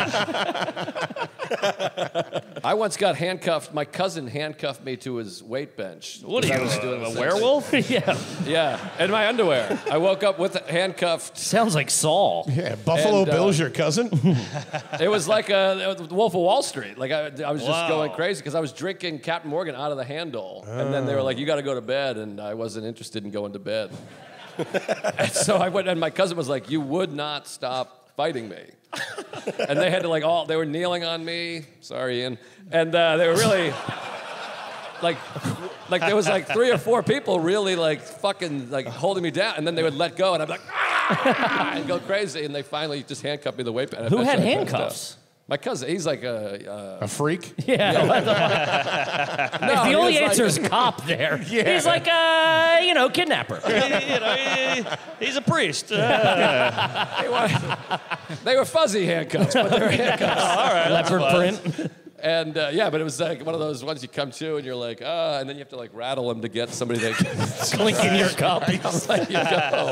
I once got handcuffed. My cousin handcuffed me to his weight bench. What are I you, was doing the a same werewolf? Yeah. thing. Yeah, in my underwear. I woke up with handcuffed. Sounds like Saul. Yeah, Buffalo And, Bill's your cousin? It was like the Wolf of Wall Street. Like I was just Wow. going crazy because I was drinking Captain Morgan out of the handle, and then they were like, "You got to go to bed," and I wasn't interested in going to bed. And so I went, and my cousin was like, "You would not stop fighting me," and they had to they were kneeling on me. Sorry, Ian, and they were really like there was like 3 or 4 people really fucking holding me down, and then they would let go, and I'd be like, "Ah!" and go crazy, and they finally just handcuffed me to the weight band. Who had Eventually I passed out. handcuffs? My cousin, he's like a A freak? Yeah. no, The he only was answer is cop there. He's like, kidnapper. He's a priest. They were fuzzy handcuffs, but they were handcuffs. All right, Leopard print. And but it was like one of those ones you come to and you're like, and then you have to rattle them to get somebody to Clink in your cup. let you go.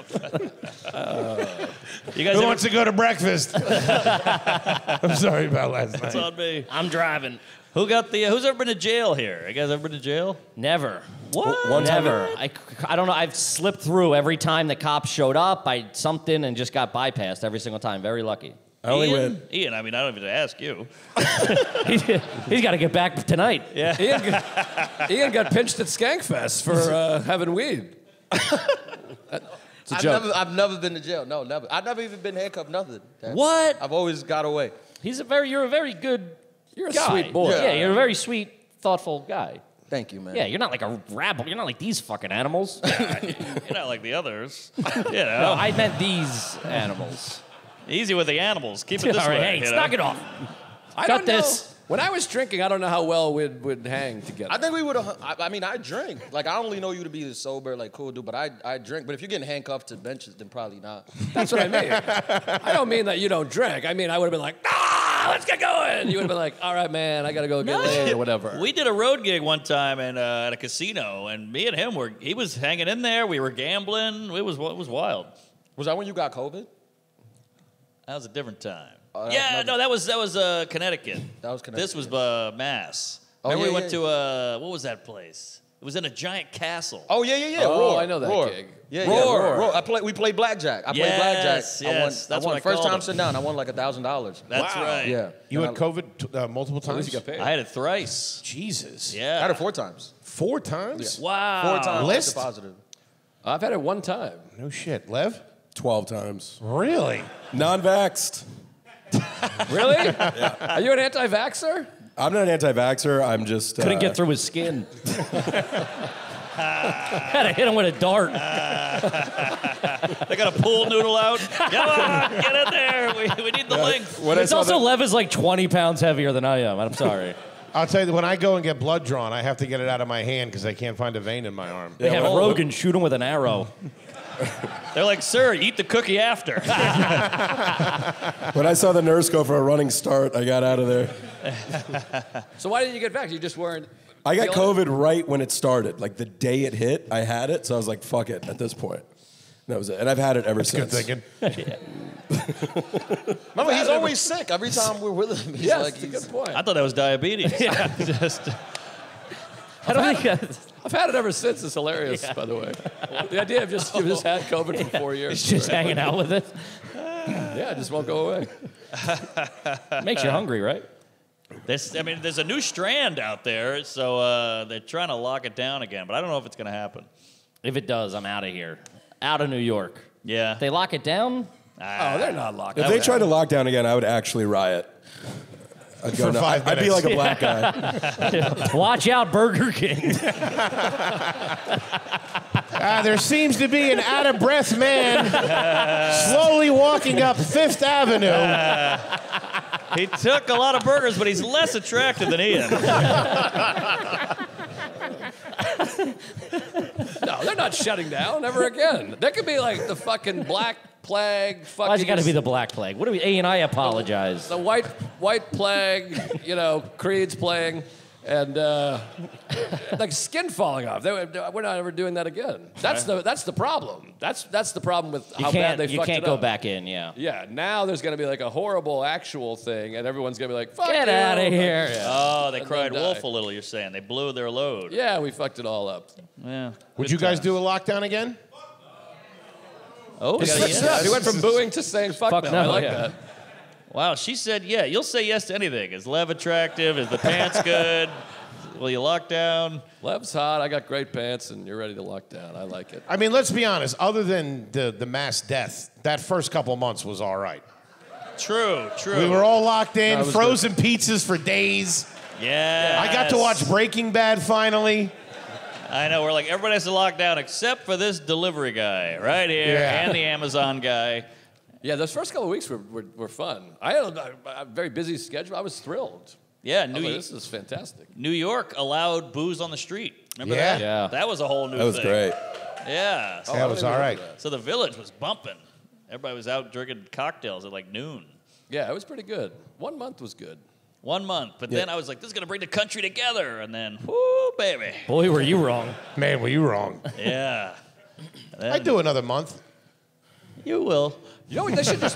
You guys Who ever, wants to go to breakfast? I'm sorry about last it's night. on me. I'm driving. Who's ever been to jail here? You guys ever been to jail? Never. What? One time- Never. I don't know. I've slipped through every time the cops showed up. Something and just got bypassed every single time. Very lucky. I only Ian? went. Ian, I don't even ask you. He's got to get back tonight. Yeah. Ian got pinched at Skankfest for having weed. It's a joke. I've never been to jail. No, never. I've never even been handcuffed. Nothing. What? I've always got away. You're a very good You're a guy. sweet boy. Yeah, you're a very sweet, thoughtful guy. Thank you, man. Yeah, you're not like a rabble. You're not like these fucking animals. You're not like the others. No, I meant these animals. Easy with the animals. Keep it this All right, way. hey, knock it off. I Cut don't know. this. When I was drinking, I don't know how well we'd hang together. I think we would have. I mean, I drink. I only know you to be a sober, cool dude, but I drink. But if you're getting handcuffed to benches, then probably not. That's what I mean. I don't mean that you don't drink. I mean, I would have been like, let's get going. You would have been like, all right, man, I got to go get laid or whatever. We did a road gig one time at a casino, and me and him he was hanging in there. We were gambling. It was wild. Was that when you got COVID? That was a different time. That that was Connecticut. That was Connecticut. This was Mass. Oh, Remember yeah, we went yeah. to what was that place? It was in a giant castle. Oh yeah. Oh, Roar. I know that Roar. gig. Yeah, Roar. Roar. We played blackjack. I played blackjack. Yes, I that's won what I first called time it. sitting down. I won like $1,000. That's right. Yeah. You And had COVID multiple At least times? you got paid. I had it thrice. Jesus. I Yeah. had it 4 times. 4 times? Wow. 4 times. List? Tested positive. I've had it one time. No shit. Lev? 12 times. Really? Non-vaxxed. Really? Are you an anti-vaxxer? I'm not an anti-vaxxer. I'm just Couldn't get through his skin. Had to hit him with a dart. They got a pool noodle out. Come on, get in there. We need the length. When I It's saw also the- Lev is like 20 pounds heavier than I am. I'm sorry. I'll tell you, that when I go and get blood drawn, I have to get it out of my hand because I can't find a vein in my arm. They have Rogan shoot him with an arrow. They're like, sir, eat the cookie after. When I saw the nurse go for a running start, I got out of there. So why didn't you get back? You just weren't. I got feeling it? COVID right when it started. Like the day it hit, I had it. So I was like, fuck it at this point. And that was it. And I've had it ever Good since. thinking. Remember, he's always sick. Every time we're with him, he's Yes, like, that's a good point. I thought that was diabetes. Just, I don't think I've had it ever since. It's hilarious, by the way. The idea of you just had COVID for 4 years. he's just hanging out with it. Yeah, it just won't go away. Makes you hungry, right? there's a new strand out there, so they're trying to lock it down again, but I don't know if it's going to happen. If it does, I'm out of here. Out of New York. Yeah. They lock it down? Oh, they're not locked. If they tried to lock down again, I would actually riot. I'd go For 5 I'd be minutes. like a black guy. Watch out, Burger King. There seems to be an out-of-breath man slowly walking up 5th Avenue. He took a lot of burgers, but he's less attractive than Ian. No, they're not shutting down ever again. That could be like the fucking Black Plague. Why's it got to be the Black Plague? What do we? A and I apologize. the white plague? You know, Creed's playing, and like skin falling off. We're not ever doing that again. That's the problem. That's the problem with how bad they fucked it up. You can't go back in. Yeah. Yeah, now there's going to be like a horrible actual thing, and everyone's going to be like, "Fuck Get you." out of here. Yeah. Oh, they And cried then wolf die. a little, you're saying. They blew their load. Yeah, we fucked it all up. Yeah. Would you guys do a lockdown again? Oh, we got a Switched yes. up. He went from booing to saying fuck, Fuck no. no, I like yeah. that. Wow, she said, yeah, you'll say yes to anything. Is Lev attractive? Is the pants good? Will you lock down? Lev's hot. I got great pants, and you're ready to lock down. I like it. I mean, let's be honest. Other than the mass death, that first couple months was all right. True. We were all locked in, That was frozen pizzas for days. Yeah. I got to watch Breaking Bad finally. I know, we're like, everybody has to lock down except for this delivery guy right here Yeah. and the Amazon guy. Yeah, those first couple of weeks were fun. I had a very busy schedule. I was thrilled. Yeah, I was like, this is fantastic. New York allowed booze on the street. Remember Yeah. that? Yeah. That was a whole new That was thing. great. Yeah. So, That was all right. so the village was bumping. Everybody was out drinking cocktails at like noon. Yeah, it was pretty good. 1 month was good. 1 month. But then I was like, this is going to bring the country together. And then, whoo, baby. Boy, were you wrong. Man, were you wrong. Yeah. And I'd do another month. You will. You know what? They should just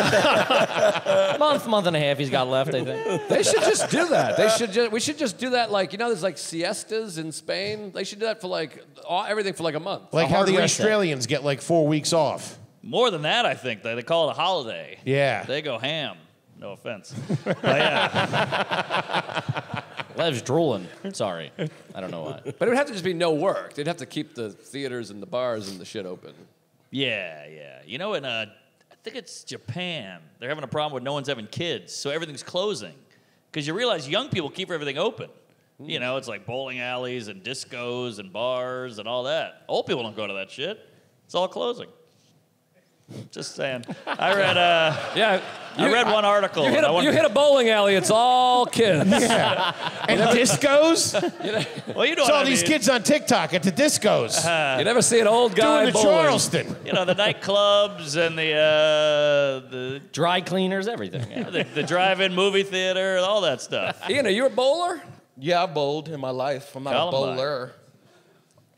Month and a half he's got left, I think. they should just do that. We should just do that. Like, you know, there's like siestas in Spain. They should do that for like everything for like a month. Like A how hard the reset. Australians get like 4 weeks off. More than that, I think. They call it a holiday. Yeah. They go ham. No offense. But yeah. Lev's drooling. Sorry. I don't know why. But it would have to just be no work. They'd have to keep the theaters and the bars and the shit open. Yeah. You know, in I think it's Japan, they're having a problem with no one's having kids, so everything's closing. Because you realize young people keep everything open. You know, it's like bowling alleys and discos and bars and all that. Old people don't go to that shit. It's all closing. Just saying. I read Yeah. I read one article. You and I wondered- hit a bowling alley. It's all kids. And discos? well, you know It's what all I these mean. kids on TikTok at the discos. You never see an old guy Doing the bowling. Charleston. You know, the nightclubs and the Dry cleaners, everything. Yeah. the drive-in movie theater, all that stuff. Ian, are you a bowler? Yeah, I bowled in my life. I'm not Columbine. a bowler.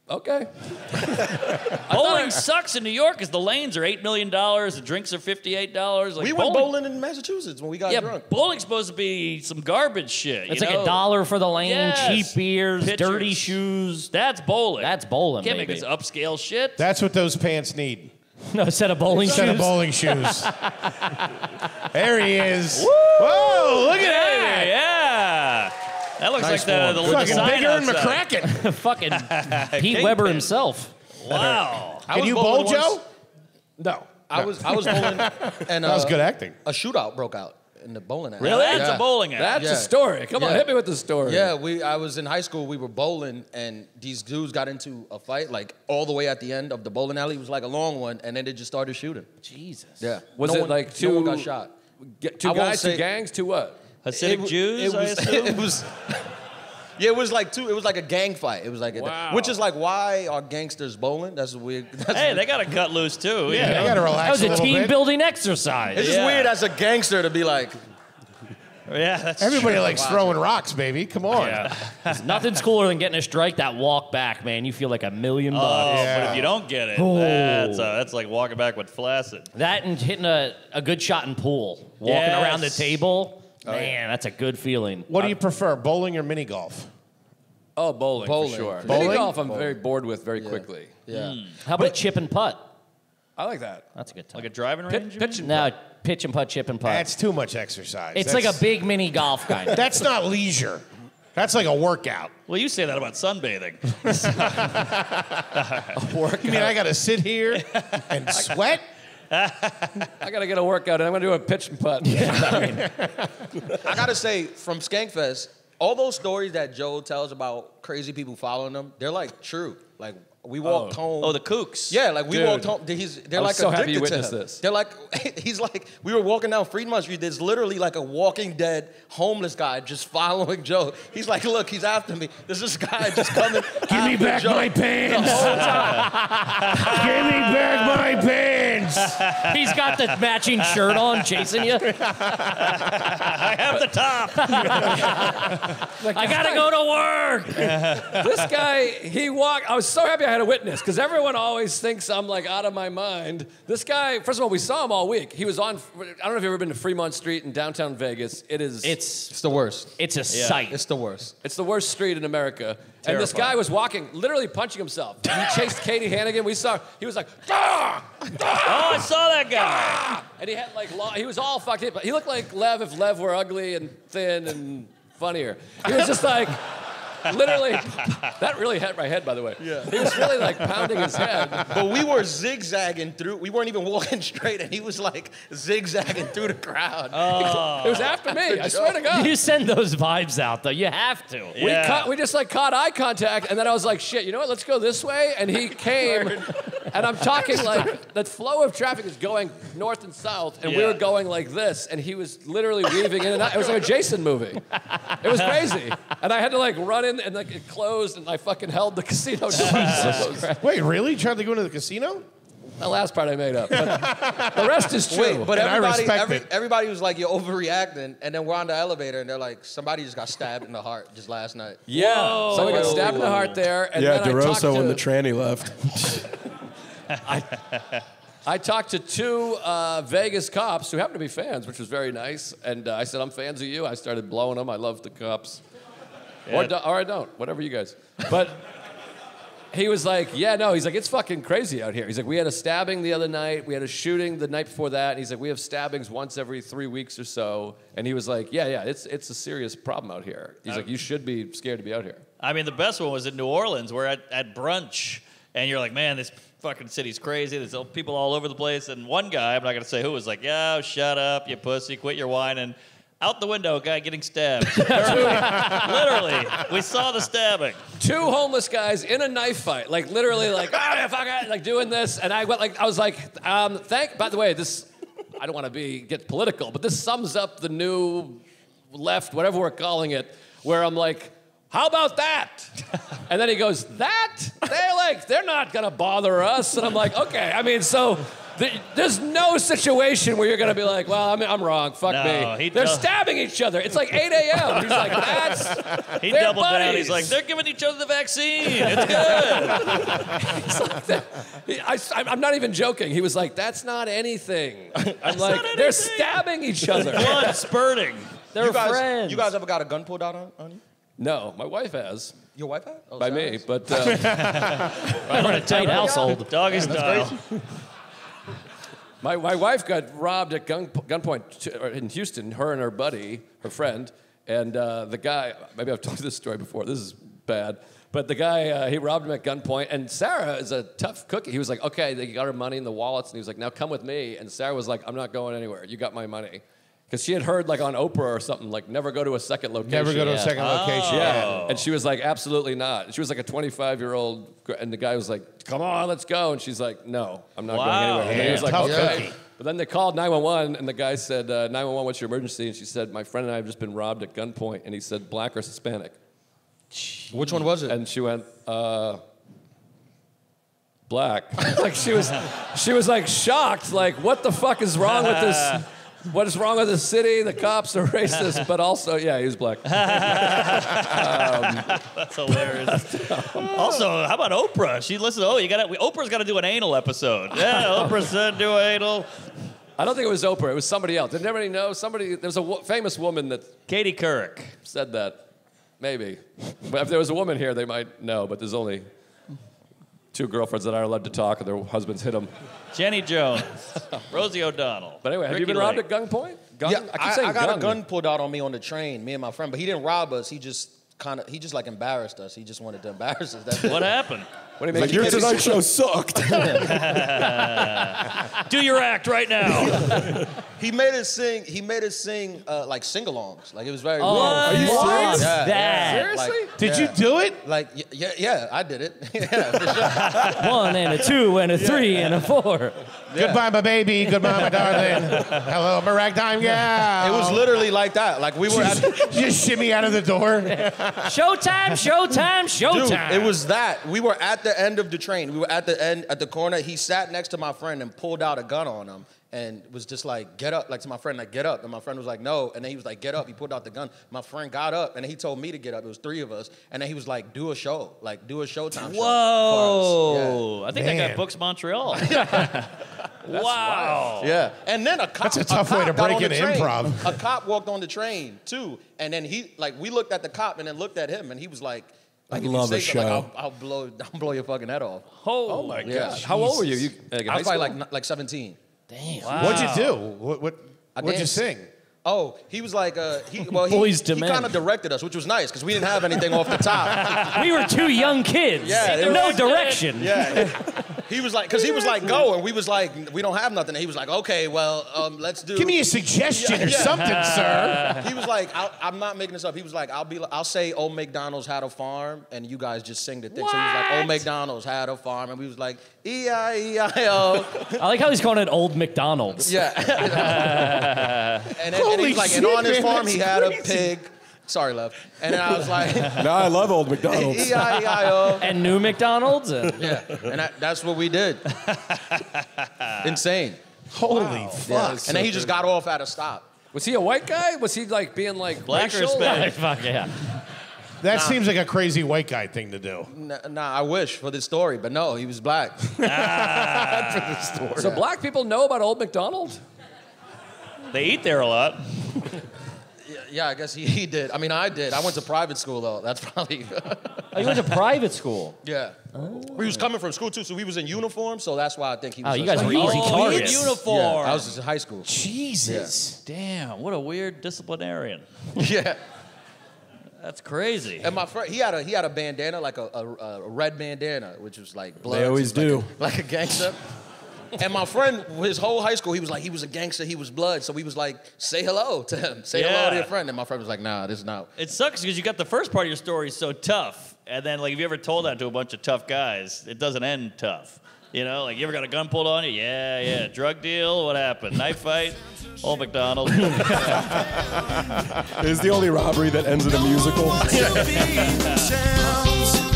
Okay. Bowling sucks in New York because the lanes are $8 million, the drinks are $58. Like, We went bowling in Massachusetts when we got Yeah, drunk. bowling's supposed to be some garbage shit. It's you like know? $1 for the lane, Yes. cheap beers, Pitchers. dirty shoes. That's bowling. That's bowling, Can't baby. make this upscale shit. That's what those pants need. No, a set of bowling Set of shoes. bowling shoes. There he is. Whoa, look at that. Yeah. That looks Nice like the Fucking sign bigger than outside. McCracken. Fucking Pete Weber himself. Wow. Can you bowl, Joe? No. I was bowling, and That was good acting. a shootout broke out in the bowling alley. Really? That's Yeah. a bowling alley. That's Yeah. a story. Come on, Yeah. hit me with the story. Yeah, I was in high school. We were bowling, and these dudes got into a fight, like all the way at the end of the bowling alley. It was like a long one, and then they just started shooting. Jesus. Yeah. Was No it one- like two? No one got shot. Two I won't guys, two say- gangs, two what? Hasidic Jews, I assume? It was. Yeah, it was like two. It was like a gang fight. It was like, Wow. which is like, why are gangsters bowling? That's weird. That's Hey, they got to cut loose too. Yeah, you know? you gotta That relax was a a little bit. team-building exercise. It's just Yeah. weird as a gangster to be like, Yeah, that's Everybody true. likes throwing rocks, baby. Come on. Yeah. Nothing's cooler than getting a strike. That walk back, man. You feel like $1 million. Oh, Yeah. but if you don't get it, Oh. that's like walking back with flaccid. That and hitting a good shot in pool. Walking Yes. around the table. Man, that's a good feeling. What do you prefer, bowling or mini golf? Oh, bowling, Bowling. for sure. Bowling? Mini golf, I'm very bored with very quickly. yeah. How about chip and putt? I like that. That's a good time. Like a driving range? Pitch and No, pitch and putt, chip and putt. That's too much exercise. It's That's- like a big mini golf kind. That's not leisure. That's like a workout. Well, you say that about sunbathing. You mean I gotta sit here and sweat? I got to get a workout, and I'm going to do a pitch and putt. I gotta say, from Skankfest, all those stories that Joe tells about crazy people following them, they're like true. Like we walked home. Oh, the kooks. Yeah, like we Dude. walked home. They're I'm like so happy addicted you to witnessed him. this. They're like, he's like, we were walking down Fremont Street. There's literally like a Walking Dead homeless guy just following Joe. He's like, look, he's after me. There's this guy just coming. Give me after back Joe my pants. the whole time. Give me back my pants. He's got the matching shirt on, chasing you. I have the top. I gotta go to work. This guy, he walked. I was so happy I had a witness because everyone always thinks I'm like out of my mind. This guy, first of all, we saw him all week. He was on. I don't know if you've ever been to Fremont Street in downtown Vegas. It is. It's the worst. It's a sight. It's the worst. It's the worst street in America. And this Terrifying. guy was walking, literally punching himself. He chased Katie Hannigan. We saw. He was like, "Ah! Oh, I saw that guy. And he had like, he was all fucked up. He looked like Lev if Lev were ugly and thin and funnier. He was just like, literally, that really hit my head, by the way. Yeah. He was really like pounding his head. But we were zigzagging through. We weren't even walking straight, and he was like zigzagging through the crowd. It was after me. I swear to God. You send those vibes out, though. You have to. We just like caught eye contact, and then I was like, shit, you know what? Let's go this way. And he came, and I'm talking like the flow of traffic is going north and south, and we Yeah. were going like this, and he was literally weaving in and out. It was like a Jason movie. It was crazy. And I had to like run in, and like it closed, and I fucking held the casino door. Wait, really? You tried to go into the casino? The last part I made up. But the rest is true. Wait, but And I respect everybody it. was like, you're overreacting. And then we're on the elevator, and they're like, somebody just got stabbed in the heart just last night. Yeah. So we got stabbed in the heart there. And Yeah, then I talked DeRosa when to- the tranny left. I talked to two Vegas cops who happened to be fans, which was very nice. And I said, I'm fans of you. I started blowing them. I love the cops. Or I don't. Whatever you guys. But he was like, yeah, no. He's like, it's fucking crazy out here. He's like, we had a stabbing the other night. We had a shooting the night before that. And he's like, we have stabbings once every 3 weeks or so. And he was like, yeah, it's a serious problem out here. He's like, you should be scared to be out here. I mean, the best one was in New Orleans. We're at brunch, and you're like, man, this fucking city's crazy. There's people all over the place. And one guy, I'm not going to say who, was like, yo, shut up, you pussy, quit your whining. Out the window, a guy getting stabbed. Literally, we saw the stabbing. Two homeless guys in a knife fight, like literally, like like doing this, and I went like I was like, by the way, this I don't want to get political, but this sums up the new left, whatever we're calling it, where I'm like, how about that? And then he goes, that? They're not gonna bother us, and I'm like, okay, I mean, so There's no situation where you're gonna be like, well, I'm wrong. Fuck me. They're stabbing each other. It's like 8 a.m. He's like, He they're doubled down. buddies. He's like, they're giving each other the vaccine. It's good. I'm not even joking. He was like, that's not anything. I'm like, they're stabbing each other. Blood spurting. They're friends. You guys ever got a gun pulled out on you? No, my wife has. Your wife had? Oh, By sorry. me, but We're in a tight household. Doggy style. my wife got robbed at gunpoint in Houston, her and her buddy, her friend, and the guy, maybe I've told you this story before, this is bad, but the guy, he robbed him at gunpoint, and Sarah is a tough cookie. He was like, okay, they got her money in the wallets, and he was like, now come with me, and Sarah was like, I'm not going anywhere, you got my money. Because she had heard, like, on Oprah or something, like, never go to a second location. Never go to a second location. Yeah, and she was like, absolutely not. And she was like a 25-year-old, and the guy was like, come on, let's go. And she's like, no, I'm not going anywhere. And he was like, tough okay. cookie. But then they called 911, and the guy said, 911, what's your emergency? And she said, my friend and I have just been robbed at gunpoint. And he said, black or Hispanic? Which one was it? And she went, black. Like, she was like shocked, like, what the fuck is wrong with this? What is wrong with the city? The cops are racist, but also, yeah, he was black. That's hilarious. Also, how about Oprah? She listened. Oh, Oprah's got to do an anal episode. Yeah, Oprah said do anal. I don't think it was Oprah. It was somebody else. Did anybody know? There's a famous woman that Katie Couric said that. Maybe. But if there was a woman here, they might know. But there's only 2 girlfriends that are allowed to talk, and their husbands hit them. Jenny Jones, Rosie O'Donnell. But anyway, have you Ricky been robbed Lake. at gunpoint? Yeah, I got gun. a gun pulled out on me on the train, me and my friend, but he didn't rob us. He just like embarrassed us. He just wanted to embarrass us. That's What happened? What do you mean? Like, your Tonight Show sucked. Do your act right now. He made us sing. He made us sing like sing-alongs. Like it was very. Are you serious? Yeah. That. Seriously? Did you do it? Like yeah, I did it. Yeah, for sure. 1 and a 2 and a 3 and a 4. Goodbye, my baby. Goodbye, my darling. Hello, my ragtime gal. It was literally like that. Like we were at. Just shimmy out of the door. Showtime, showtime, Dude, showtime. it was that. We were at the end of the train. We were at the end, at the corner. He sat next to my friend and pulled out a gun on him and was just like, get up. Like to my friend, like, get up. And my friend was like, no. And then he was like, get up. He pulled out the gun. My friend got up and then he told me to get up. It was 3 of us. And then he was like, do a show. Like, do a Showtime show. Whoa. I think that Man. guy books Montreal. Wow. Yeah. And then a cop. That's a tough way to got break on the into train. improv. A cop walked on the train too. And then we looked at the cop and then looked at him and he was like, I if you love say a something, show. Like, I'll blow your fucking head off. Oh my Yeah. gosh. How old were you? I was probably like 17. Damn. What'd you do? What'd you danced. sing? Oh, he was like, he Boys to men. kind of directed us, which was nice because we didn't have anything off the top. We were 2 young kids. Yeah, they no were- direction. Yeah. He was like, because he was like, go, and we was like, we don't have nothing. And he was like, okay, well, let's do. Give me a suggestion or something, sir. He was like, I'm not making this up. He was like, I'll say Old McDonald's had a farm, and you guys just sing the thing. So he was like, Old McDonald's had a farm, and we was like, E-I-E-I-O. I like how he's calling it Old McDonald's. Yeah. and he Holy was like, shit, and on his man, farm that's he had a crazy. pig. Sorry, Lev. And then I was like, No, I love Old McDonald's. E-I-E-I-O. And new McDonald's. Yeah, and that's what we did. Insane. Holy fuck. And then he just got off at a stop. Was he a white guy? Was he like being like Black or racial? Hispanic? Fuck yeah. That seems like a crazy white guy thing to do. Nah, I wish for this story, but no, he was black. So black people know about Old McDonald? They eat there a lot. Yeah, I guess he did. I mean, I did. I went to private school, though. That's probably... Oh, you went to private school. Yeah. He was coming from school, too, so he was in uniform, so that's why I think he was... Oh, you guys were easy Oh, targets. uniform. Yeah, I was just in high school. Jesus. Damn, what a weird disciplinarian. Yeah. That's crazy. And my friend, he had a bandana, like a red bandana, which was like blood. They always do. Like a gangster. And my friend, his whole high school, he was like, he was a gangster, he was blood. So we was like, say hello to him. Say hello to your friend. And my friend was like, nah, this is not. It sucks because you got the first part of your story so tough, and then like if you ever told that to a bunch of tough guys, it doesn't end tough. You know, like you ever got a gun pulled on you? Yeah. Drug deal? What happened? Knife fight? Old McDonald. It's the only robbery that ends in a musical. Sounds